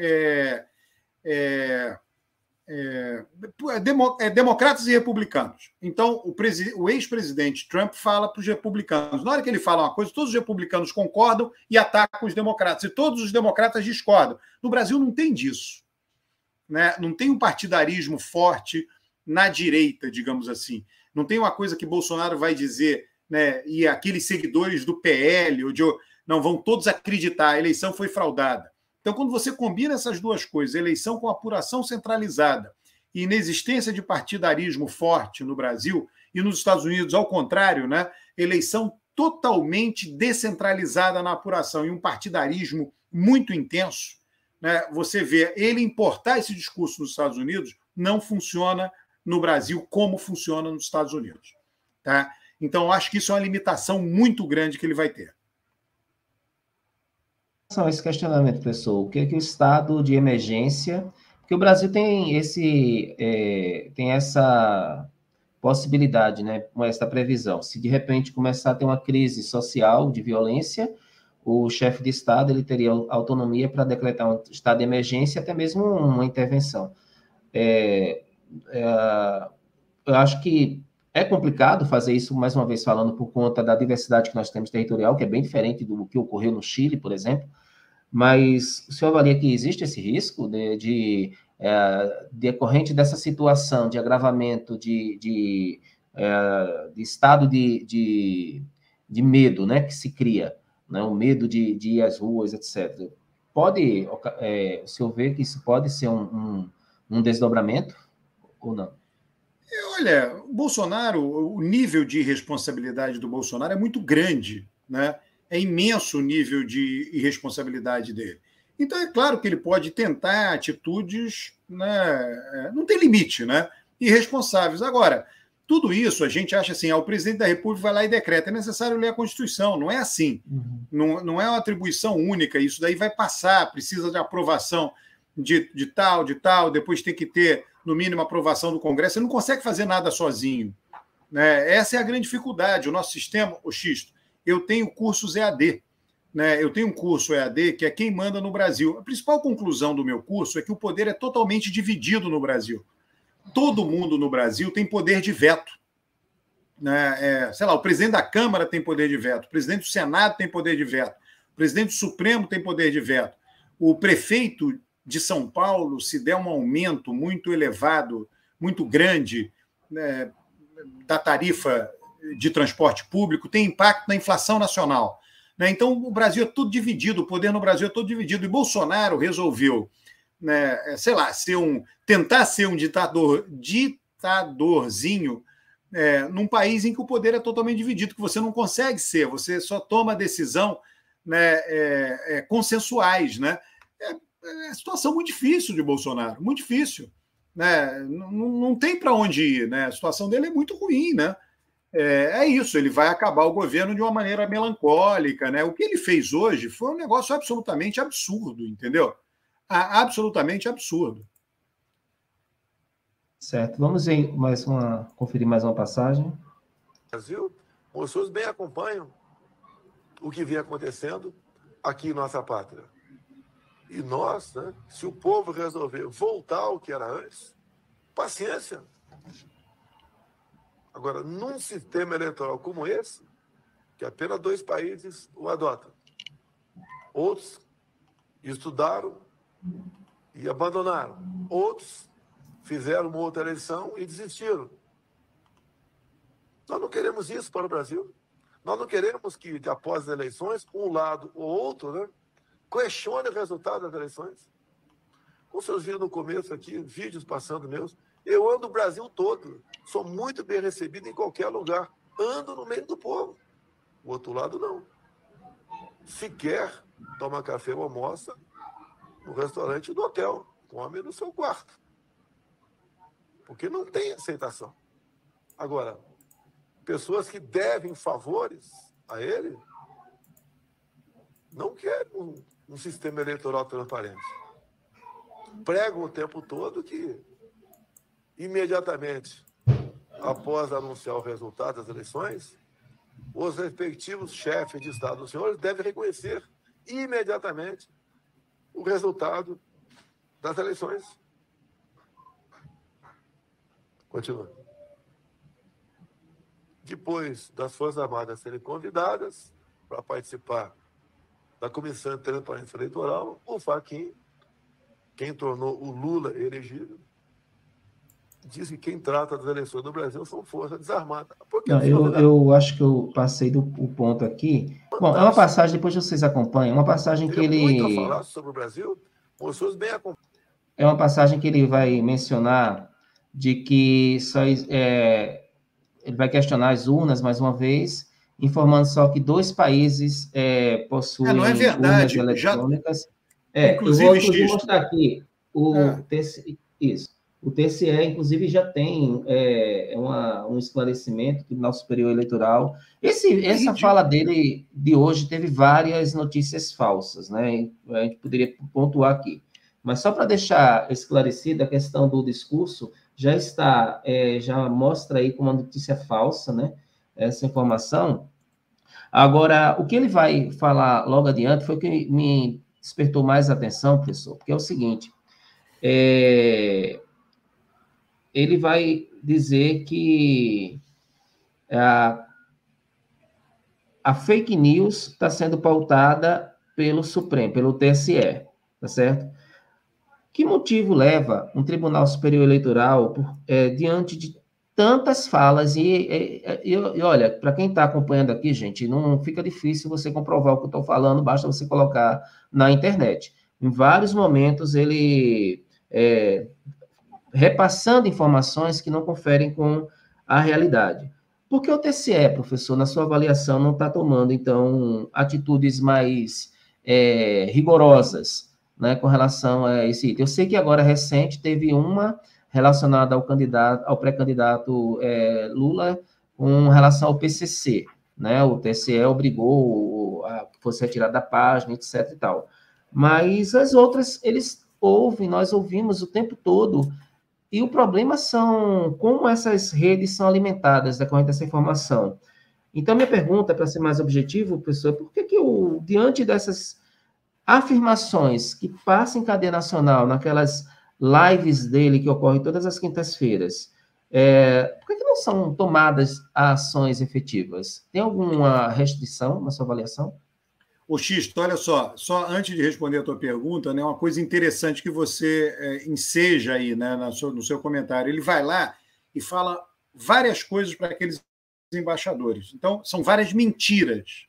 democratas e republicanos. Então, o ex-presidente Trump fala para os republicanos. Na hora que ele fala uma coisa, todos os republicanos concordam e atacam os democratas. E todos os democratas discordam. No Brasil não tem disso. Né? Não tem um partidarismo forte na direita, digamos assim. Não tem uma coisa que Bolsonaro vai dizer, né? E aqueles seguidores do PL, não vão todos acreditar, a eleição foi fraudada. Então, quando você combina essas duas coisas, eleição com apuração centralizada e inexistência de partidarismo forte no Brasil, e nos Estados Unidos, ao contrário, né, eleição totalmente descentralizada na apuração e um partidarismo muito intenso, né, você vê ele importar esse discurso nos Estados Unidos não funciona no Brasil como funciona nos Estados Unidos. Tá? Então, acho que isso é uma limitação muito grande que ele vai ter. Esse questionamento, professor, o que é que o estado de emergência, porque o Brasil tem tem essa possibilidade, né, com essa previsão, se de repente começar a ter uma crise social de violência, o chefe de estado ele teria autonomia para decretar um estado de emergência, até mesmo uma intervenção. Eu acho que é complicado fazer isso, mais uma vez falando, por conta da diversidade que nós temos territorial, que é bem diferente do que ocorreu no Chile, por exemplo, mas o senhor avalia que existe esse risco decorrente dessa situação de agravamento de estado de medo, né, que se cria, né, o medo de ir às ruas, etc. O senhor vê que isso pode ser um desdobramento ou não? Olha, o Bolsonaro, o nível de irresponsabilidade do Bolsonaro é muito grande, né? É imenso o nível de irresponsabilidade dele. Então, é claro que ele pode tentar atitudes, né, não tem limite, né, irresponsáveis. Agora, tudo isso a gente acha assim, o presidente da República vai lá e decreta, é necessário ler a Constituição, não é assim. Não é uma atribuição única, isso daí vai passar, precisa de aprovação de tal, depois tem que ter, no mínimo, aprovação do Congresso. Você não consegue fazer nada sozinho. Né? Essa é a grande dificuldade. O nosso sistema, o Xisto, eu tenho cursos EAD. Né? Eu tenho um curso EAD que é quem manda no Brasil. A principal conclusão do meu curso é que o poder é totalmente dividido no Brasil. Todo mundo no Brasil tem poder de veto. Né? Sei lá, o presidente da Câmara tem poder de veto, o presidente do Senado tem poder de veto, o presidente do Supremo tem poder de veto. O prefeito de São Paulo, se der um aumento muito elevado, muito grande, né, da tarifa de transporte público, tem impacto na inflação nacional. Né? Então, o Brasil é tudo dividido, o poder no Brasil é todo dividido. E Bolsonaro resolveu, né, sei lá, tentar ser um ditadorzinho num país em que o poder é totalmente dividido, que você não consegue ser, você só toma decisão, né, consensuais. Né? É situação muito difícil de Bolsonaro, muito difícil. Né? Não tem para onde ir. Né? A situação dele é muito ruim. Né? É isso, ele vai acabar o governo de uma maneira melancólica. Né? O que ele fez hoje foi um negócio absolutamente absurdo, entendeu? Absolutamente absurdo. Certo. Vamos conferir mais uma passagem. Brasil, os senhores bem acompanham o que vem acontecendo aqui em nossa pátria. E nós, né, se o povo resolver voltar ao que era antes, paciência. Agora, num sistema eleitoral como esse, que apenas 2 países o adotam. Outros estudaram e abandonaram. Outros fizeram uma outra eleição e desistiram. Nós não queremos isso para o Brasil. Nós não queremos que, após as eleições, um lado ou outro, né, questione o resultado das eleições. Como vocês viram no começo aqui, vídeos passando meus, eu ando o Brasil todo, sou muito bem recebido em qualquer lugar, ando no meio do povo. O outro lado, não. Sequer toma café ou almoça no restaurante do hotel, come no seu quarto. Porque não tem aceitação. Agora, pessoas que devem favores a ele não querem um sistema eleitoral transparente. Pregam o tempo todo que, imediatamente após anunciar o resultado das eleições, os respectivos chefes de Estado dos senhores devem reconhecer imediatamente o resultado das eleições. Continua. Depois das Forças Armadas serem convidadas para participar da Comissão de Transparência Eleitoral, o Fachin, quem tornou o Lula elegível, diz que quem trata das eleições do Brasil são forças desarmadas. Não, eu acho que eu passei o ponto aqui. Bom, é uma passagem, depois vocês acompanham, uma passagem que ele... muito a falar sobre o Brasil, pessoas bem acompanhadas. É uma passagem que ele vai mencionar de que ele vai questionar as urnas, mais uma vez, informando só que 2 países possuem não é verdade. urnas eletrônicas. Inclusive, eu vou mostrar aqui. O TSE, inclusive, já tem um esclarecimento do Tribunal Superior Eleitoral. Essa fala dele de hoje teve várias notícias falsas, né? A gente poderia pontuar aqui. Mas só para deixar esclarecida a questão do discurso, já mostra aí como uma notícia falsa, né? Essa informação. Agora, o que ele vai falar logo adiante foi o que me despertou mais atenção, professor, porque é o seguinte, ele vai dizer que a fake news está sendo pautada pelo Supremo, pelo TSE, tá certo? Que motivo leva um Tribunal Superior Eleitoral, diante de tantas falas, e olha, para quem está acompanhando aqui, gente, não fica difícil você comprovar o que eu estou falando, basta você colocar na internet. Em vários momentos, ele repassando informações que não conferem com a realidade. Por que o TSE, professor, na sua avaliação, não está tomando, então, atitudes mais rigorosas, né, com relação a esse item? Eu sei que agora, recente, teve uma relacionada ao pré-candidato Lula com relação ao PCC, né? O TSE obrigou a que fosse retirado da página, etc. e tal. Mas as outras, nós ouvimos o tempo todo, e o problema são como essas redes são alimentadas decorrente dessa informação. Então, minha pergunta, para ser mais objetivo, professor, por que diante dessas afirmações que passam em cadeia nacional, naquelas lives dele que ocorrem todas as quintas-feiras, por que não são tomadas ações efetivas? Tem alguma restrição na sua avaliação? Ô, Xisto, olha só antes de responder a tua pergunta, né, uma coisa interessante que você enseja aí, né, no seu comentário. Ele vai lá e fala várias coisas para aqueles embaixadores. Então, são várias mentiras.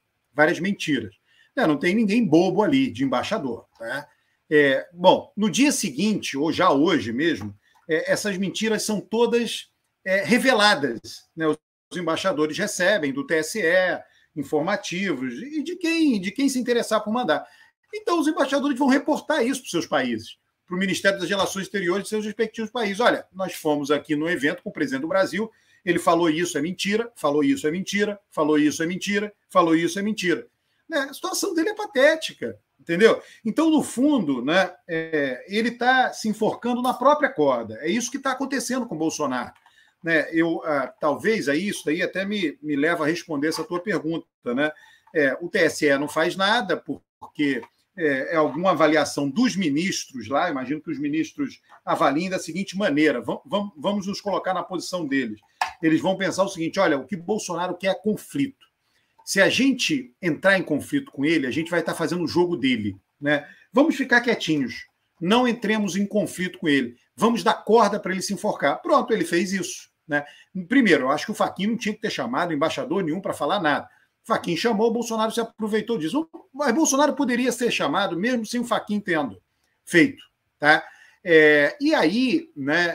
Não tem ninguém bobo ali de embaixador, tá? Bom, no dia seguinte, ou já hoje mesmo, essas mentiras são todas reveladas, né? Os embaixadores recebem do TSE informativos e de quem se interessar por mandar. Então, os embaixadores vão reportar isso para os seus países, para o Ministério das Relações Exteriores de seus respectivos países. Olha, nós fomos aqui no evento com o presidente do Brasil, ele falou isso, é mentira, falou isso, é mentira, falou isso, é mentira, falou isso, é mentira. A situação dele é patética, entendeu? Então, no fundo, né, ele está se enforcando na própria corda. É isso que está acontecendo com o Bolsonaro. Né? Talvez isso daí até me leva a responder essa tua pergunta. Né? O TSE não faz nada porque é alguma avaliação dos ministros lá. Imagino que os ministros avaliem da seguinte maneira. Vamos nos colocar na posição deles. Eles vão pensar o seguinte: olha, o que Bolsonaro quer é conflito. Se a gente entrar em conflito com ele, a gente vai estar fazendo o jogo dele, né? Vamos ficar quietinhos, não entremos em conflito com ele, vamos dar corda para ele se enforcar. Pronto, ele fez isso, né? Primeiro, eu acho que o Fachin não tinha que ter chamado embaixador nenhum para falar nada. O Fachin chamou, o Bolsonaro se aproveitou disso. Mas Bolsonaro poderia ser chamado, mesmo sem o Fachin tendo feito, tá? E aí, né,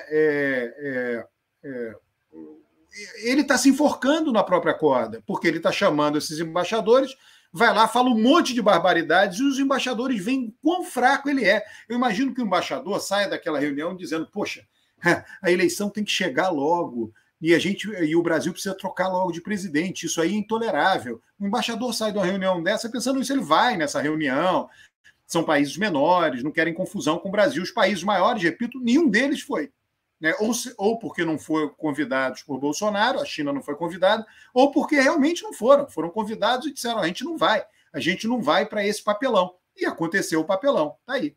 ele está se enforcando na própria corda, porque ele está chamando esses embaixadores, vai lá, fala um monte de barbaridades, e os embaixadores veem quão fraco ele é. Eu imagino que o embaixador saia daquela reunião dizendo, poxa, a eleição tem que chegar logo, e o Brasil precisa trocar logo de presidente, isso aí é intolerável. O embaixador sai de uma reunião dessa pensando nisso, ele vai nessa reunião, são países menores, não querem confusão com o Brasil. Os países maiores, repito, nenhum deles foi. Né? Ou porque não foram convidados por Bolsonaro, a China não foi convidada, ou porque realmente não foram convidados e disseram, a gente não vai para esse papelão. E aconteceu o papelão, tá aí.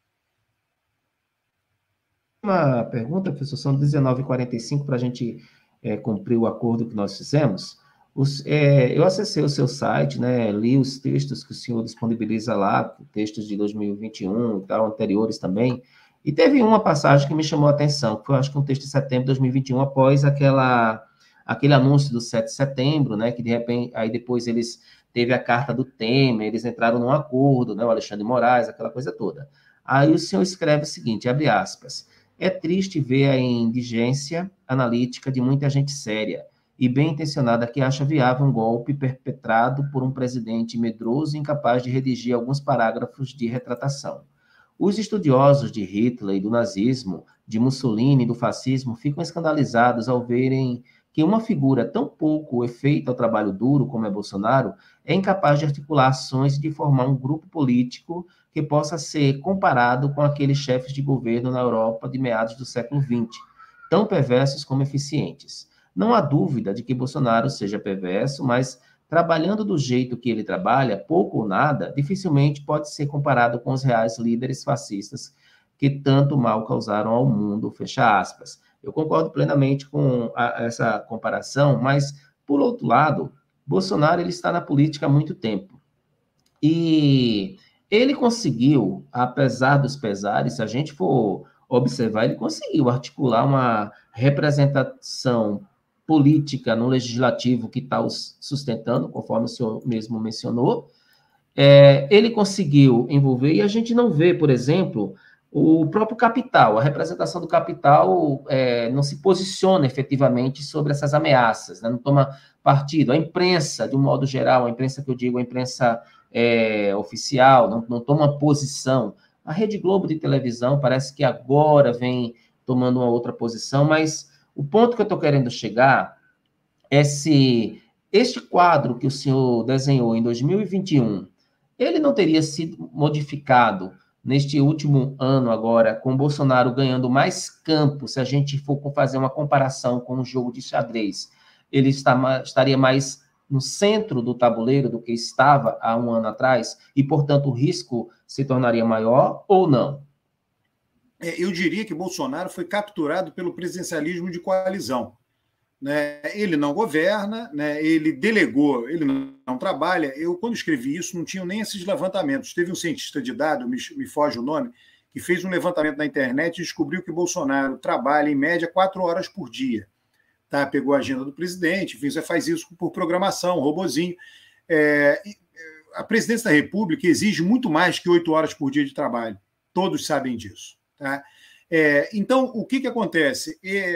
Uma pergunta, professor, são 19h45 para a gente cumprir o acordo que nós fizemos. Eu acessei o seu site, né, li os textos que o senhor disponibiliza lá, textos de 2021 e tal, anteriores também, e teve uma passagem que me chamou a atenção, que foi, acho que um texto de setembro de 2021, após aquele anúncio do 7 de setembro, né, que de repente, aí depois teve a carta do Temer, eles entraram num acordo, né, o Alexandre de Moraes, aquela coisa toda. Aí o senhor escreve o seguinte, abre aspas, é triste ver a indigência analítica de muita gente séria e bem intencionada que acha viável um golpe perpetrado por um presidente medroso e incapaz de redigir alguns parágrafos de retratação. Os estudiosos de Hitler e do nazismo, de Mussolini e do fascismo ficam escandalizados ao verem que uma figura tão pouco efeita ao trabalho duro como é Bolsonaro é incapaz de articular ações e de formar um grupo político que possa ser comparado com aqueles chefes de governo na Europa de meados do século XX, tão perversos como eficientes. Não há dúvida de que Bolsonaro seja perverso, mas trabalhando do jeito que ele trabalha, pouco ou nada, dificilmente pode ser comparado com os reais líderes fascistas que tanto mal causaram ao mundo, fecha aspas. Eu concordo plenamente com essa comparação, mas, por outro lado, Bolsonaro ele está na política há muito tempo. E ele conseguiu, apesar dos pesares, se a gente for observar, ele conseguiu articular uma representação política no legislativo que está os sustentando, conforme o senhor mesmo mencionou. Ele conseguiu envolver, e a gente não vê, por exemplo, o próprio capital, a representação do capital não se posiciona efetivamente sobre essas ameaças, né? Não toma partido. A imprensa, de um modo geral, a imprensa que eu digo, a imprensa oficial, não toma posição. A Rede Globo de televisão parece que agora vem tomando uma outra posição, mas o ponto que eu estou querendo chegar é se este quadro que o senhor desenhou em 2021, ele não teria sido modificado neste último ano agora, com o Bolsonaro ganhando mais campo, se a gente for fazer uma comparação com o jogo de xadrez, ele estaria mais no centro do tabuleiro do que estava há um ano atrás, e, portanto, o risco se tornaria maior ou não? Eu diria que Bolsonaro foi capturado pelo presidencialismo de coalizão. Né? Ele não governa, né? Ele delegou, ele não trabalha. Eu, quando escrevi isso, não tinha nem esses levantamentos. Teve um cientista de dados, me foge o nome, que fez um levantamento na internet e descobriu que Bolsonaro trabalha, em média, 4 horas por dia. Tá? Pegou a agenda do presidente, enfim, você faz isso por programação, robozinho. A presidência da República exige muito mais que 8 horas por dia de trabalho. Todos sabem disso. Tá? Então, o que acontece?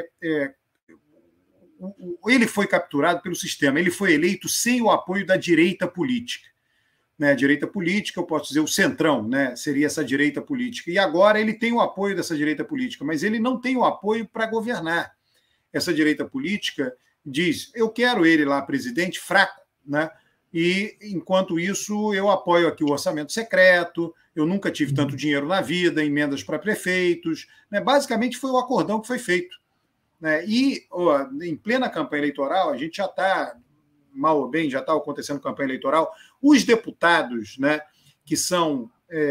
Ele foi capturado pelo sistema, ele foi eleito sem o apoio da direita política. Né? Direita política, eu posso dizer, o centrão, né? Seria essa direita política. E agora ele tem o apoio dessa direita política, mas ele não tem o apoio para governar. Essa direita política diz, eu quero ele lá, presidente, fraco, né? E, enquanto isso, eu apoio aqui o orçamento secreto, eu nunca tive tanto dinheiro na vida, emendas para prefeitos. Né? Basicamente, foi o acordão que foi feito. Né? E, em plena campanha eleitoral, a gente já está, mal ou bem, já está acontecendo campanha eleitoral, os deputados, né, que são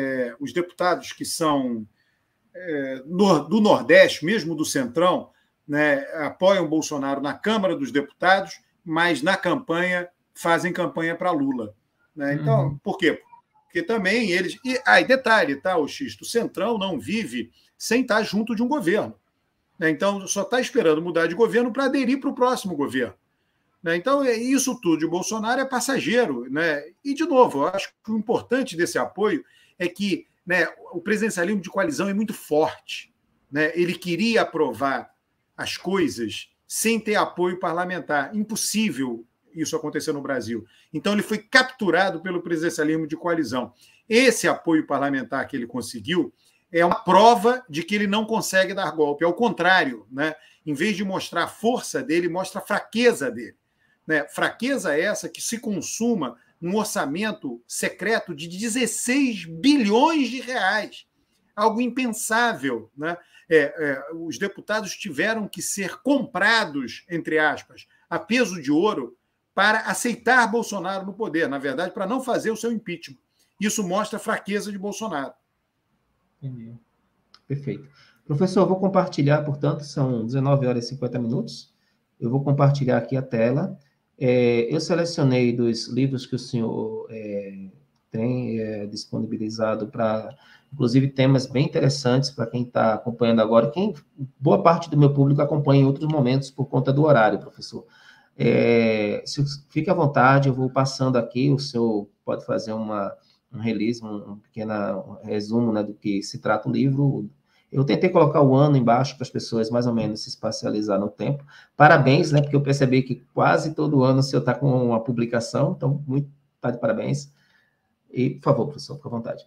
do Nordeste, mesmo do Centrão, né, apoiam Bolsonaro na Câmara dos Deputados, mas na campanha fazem campanha para Lula. Né? Então, por quê? Porque também eles... E detalhe, tá, o Xisto, o Centrão não vive sem estar junto de um governo. Né? Então, só está esperando mudar de governo para aderir para o próximo governo. Né? Então, isso tudo de Bolsonaro é passageiro. Né? E, de novo, eu acho que o importante desse apoio é que, né, o presidencialismo de coalizão é muito forte. Né? Ele queria aprovar as coisas sem ter apoio parlamentar. Impossível isso acontecer no Brasil. Então, ele foi capturado pelo presidencialismo de coalizão. Esse apoio parlamentar que ele conseguiu é uma prova de que ele não consegue dar golpe. Ao contrário, né? Em vez de mostrar a força dele, mostra a fraqueza dele. Né? Fraqueza essa que se consuma num orçamento secreto de 16 bilhões de reais. Algo impensável. Né? Os deputados tiveram que ser comprados, entre aspas, a peso de ouro para aceitar Bolsonaro no poder, na verdade, para não fazer o seu impeachment. Isso mostra a fraqueza de Bolsonaro. Entendi. Perfeito. Professor, eu vou compartilhar, portanto, são 19 horas e 50 minutos. Eu vou compartilhar aqui a tela. Eu selecionei dos livros que o senhor tem disponibilizado para, inclusive, temas bem interessantes para quem está acompanhando agora. Boa parte do meu público acompanha em outros momentos por conta do horário, professor. Fique à vontade, eu vou passando aqui, o senhor pode fazer um release, um pequeno resumo, né, do que se trata o livro. Eu tentei colocar o ano embaixo para as pessoas mais ou menos se espacializar no tempo. Parabéns, né, porque eu percebi que quase todo ano o senhor está com uma publicação, então, muito tá de parabéns. E, por favor, professor, fique à vontade.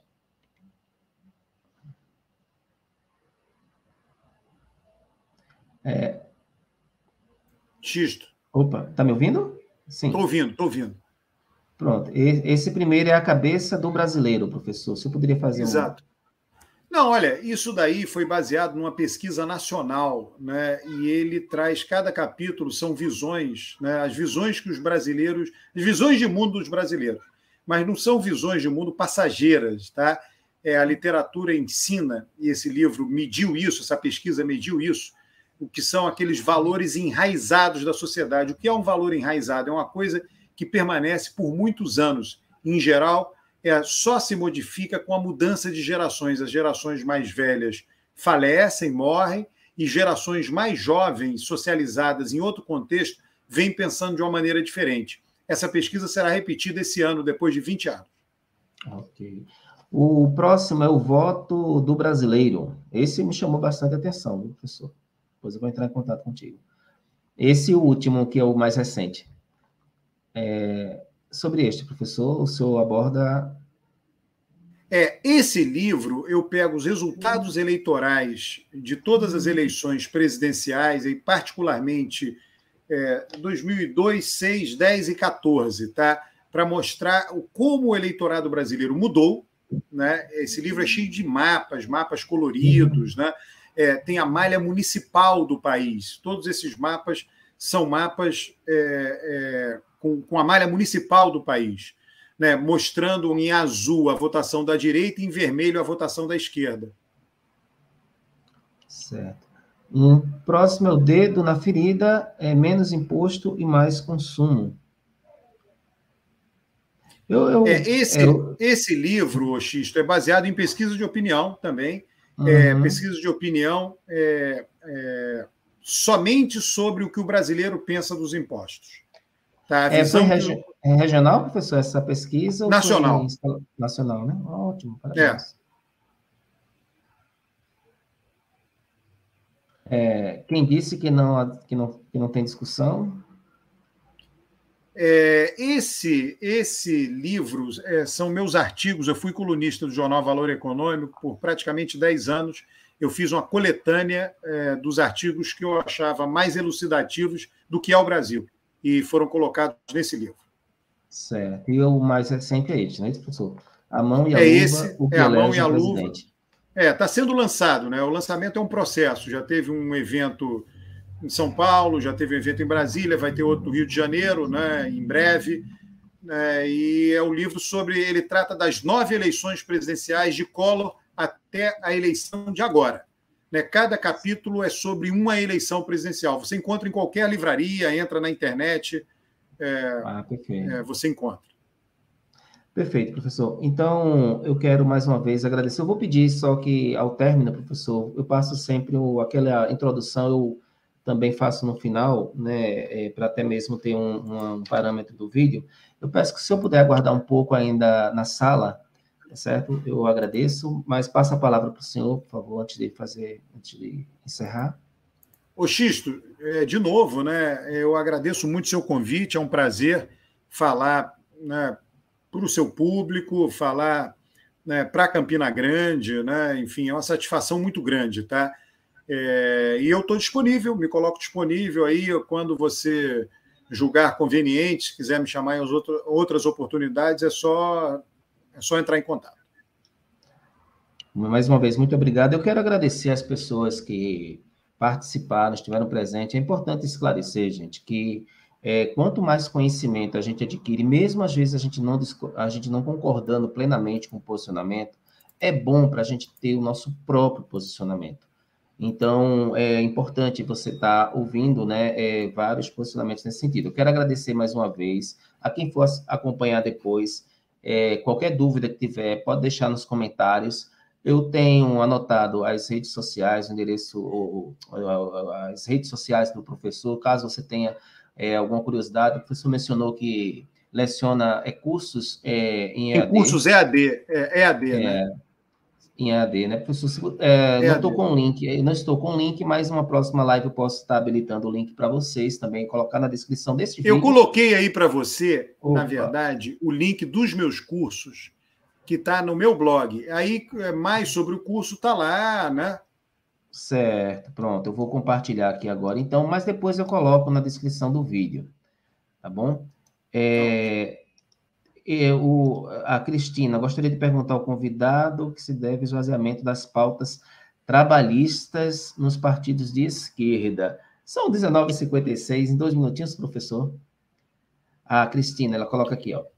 Xisto. Opa, tá me ouvindo? Sim. Estou ouvindo. Pronto. Esse primeiro é a cabeça do brasileiro, professor. Você poderia fazer Exato. Não, olha, isso daí foi baseado numa pesquisa nacional, né? E ele traz, cada capítulo são visões, né? As visões que os brasileiros, as visões de mundo dos brasileiros, mas não são visões de mundo passageiras, tá? A literatura ensina, e esse livro mediu isso, essa pesquisa mediu isso, o que são aqueles valores enraizados da sociedade. O que é um valor enraizado? É uma coisa que permanece por muitos anos. Em geral, só se modifica com a mudança de gerações. As gerações mais velhas falecem, morrem, e gerações mais jovens, socializadas em outro contexto, vêm pensando de uma maneira diferente. Essa pesquisa será repetida esse ano, depois de 20 anos. Ok. O próximo é o voto do brasileiro. Esse me chamou bastante atenção, viu, professor? Depois eu vou entrar em contato contigo. Esse último, que é o mais recente. Sobre este, professor, o senhor aborda... Esse livro, eu pego os resultados eleitorais de todas as eleições presidenciais, e particularmente 2002, 6, 10 e 14, tá? Para mostrar como o eleitorado brasileiro mudou. Né? Esse livro é cheio de mapas coloridos, né? Tem a malha municipal do país. Todos esses mapas são mapas com a malha municipal do país, né? Mostrando em azul a votação da direita e em vermelho a votação da esquerda. Certo. O próximo é o dedo na ferida, menos imposto e mais consumo. Esse livro, Xisto, é baseado em pesquisa de opinião também. Pesquisa de opinião somente sobre o que o brasileiro pensa dos impostos. Tá? Foi regional, professor, essa pesquisa? Nacional. Nacional, né? Ótimo, parabéns. Quem disse que não tem discussão? Esse livro são meus artigos. Eu fui colunista do jornal Valor Econômico por praticamente 10 anos. Eu fiz uma coletânea dos artigos que eu achava mais elucidativos do que é o Brasil, e foram colocados nesse livro. Certo. E o mais recente é este, não é isso, professor? A Mão e a Luva, o que A Mão elege e a o Luva. presidente. Está sendo lançado, né? O lançamento é um processo. Já teve um evento em São Paulo, já teve um evento em Brasília, vai ter outro no Rio de Janeiro, né, em breve. E é um livro ele trata das 9 eleições presidenciais de Collor até a eleição de agora. Né? Cada capítulo é sobre uma eleição presidencial. Você encontra em qualquer livraria, entra na internet. você encontra. Perfeito, professor. Então, eu quero mais uma vez agradecer. Eu vou pedir só que, ao término, professor, eu passo sempre aquela introdução, eu também faço no final, né, para até mesmo ter um parâmetro do vídeo. Eu peço que, se eu puder aguardar um pouco ainda na sala, tá certo? Eu agradeço, mas passa a palavra para o senhor, por favor, antes de encerrar. Ô, Xisto, de novo, né, eu agradeço muito o seu convite, é um prazer falar, né, para o seu público, falar, né, para Campina Grande, né, enfim, é uma satisfação muito grande, tá? E eu estou disponível, me coloco disponível aí quando você julgar conveniente, se quiser me chamar em outras oportunidades, é só entrar em contato. Mais uma vez, muito obrigado. Eu quero agradecer às pessoas que participaram, estiveram presentes. É importante esclarecer, gente, que quanto mais conhecimento a gente adquire, mesmo às vezes a gente não concordando plenamente com o posicionamento, é bom para a gente ter o nosso próprio posicionamento. Então, é importante você estar ouvindo, né, vários posicionamentos nesse sentido. Eu quero agradecer mais uma vez a quem for acompanhar depois. Qualquer dúvida que tiver, pode deixar nos comentários. Eu tenho anotado as redes sociais, o endereço, as redes sociais do professor, caso você tenha alguma curiosidade. O professor mencionou que leciona cursos em EAD. Cursos EAD, né? Em EAD, né, professor? Não estou com o link, mas uma próxima live eu posso estar habilitando o link para vocês também, colocar na descrição desse vídeo. Eu coloquei aí para você, na verdade, o link dos meus cursos, que está no meu blog. Aí, mais sobre o curso está lá, né? Certo, pronto. Eu vou compartilhar aqui agora, então, mas depois eu coloco na descrição do vídeo, tá bom? A Cristina, gostaria de perguntar ao convidado que se deve ao esvaziamento das pautas trabalhistas nos partidos de esquerda. São 19h56, em 2 minutinhos, professor. A Cristina, ela coloca aqui, ó.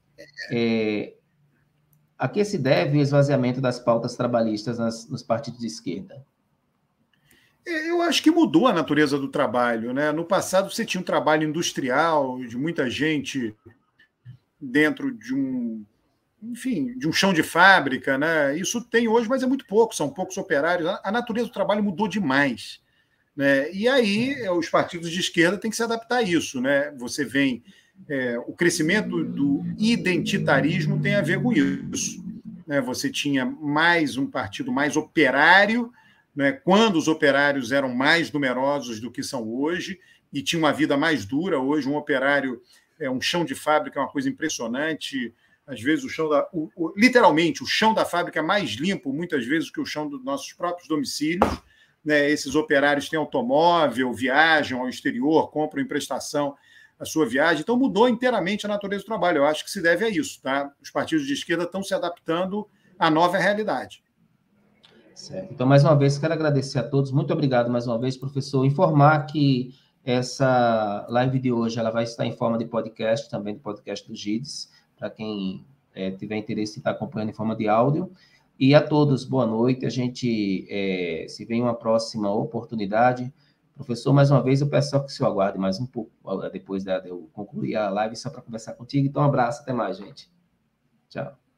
A que se deve o esvaziamento das pautas trabalhistas nos partidos de esquerda? Eu acho que mudou a natureza do trabalho, né? No passado você tinha um trabalho industrial, de muita gente dentro de um chão de fábrica, né? Isso tem hoje, mas é muito pouco, são poucos operários. A natureza do trabalho mudou demais, né? E aí os partidos de esquerda têm que se adaptar a isso, né? Você vem... o crescimento do identitarismo tem a ver com isso, né? Você tinha um partido mais operário, né? Quando os operários eram mais numerosos do que são hoje e tinham uma vida mais dura. Hoje, um operário, um chão de fábrica é uma coisa impressionante. Às vezes, literalmente, o chão da fábrica é mais limpo, muitas vezes, que o chão dos nossos próprios domicílios, né? Esses operários têm automóvel, viajam ao exterior, compram em prestação a sua viagem. Então, mudou inteiramente a natureza do trabalho. Eu acho que se deve a isso, tá? Os partidos de esquerda estão se adaptando à nova realidade. Certo. Então, mais uma vez, quero agradecer a todos. Muito obrigado mais uma vez, professor. Informar que essa live de hoje ela vai estar em forma de podcast, também do podcast do GIDES, para quem tiver interesse em estar acompanhando em forma de áudio. E a todos, boa noite. A gente se vê em uma próxima oportunidade. Professor, mais uma vez, eu peço só que o senhor aguarde mais um pouco, depois de eu concluir a live, só para conversar contigo. Então, um abraço, até mais, gente. Tchau.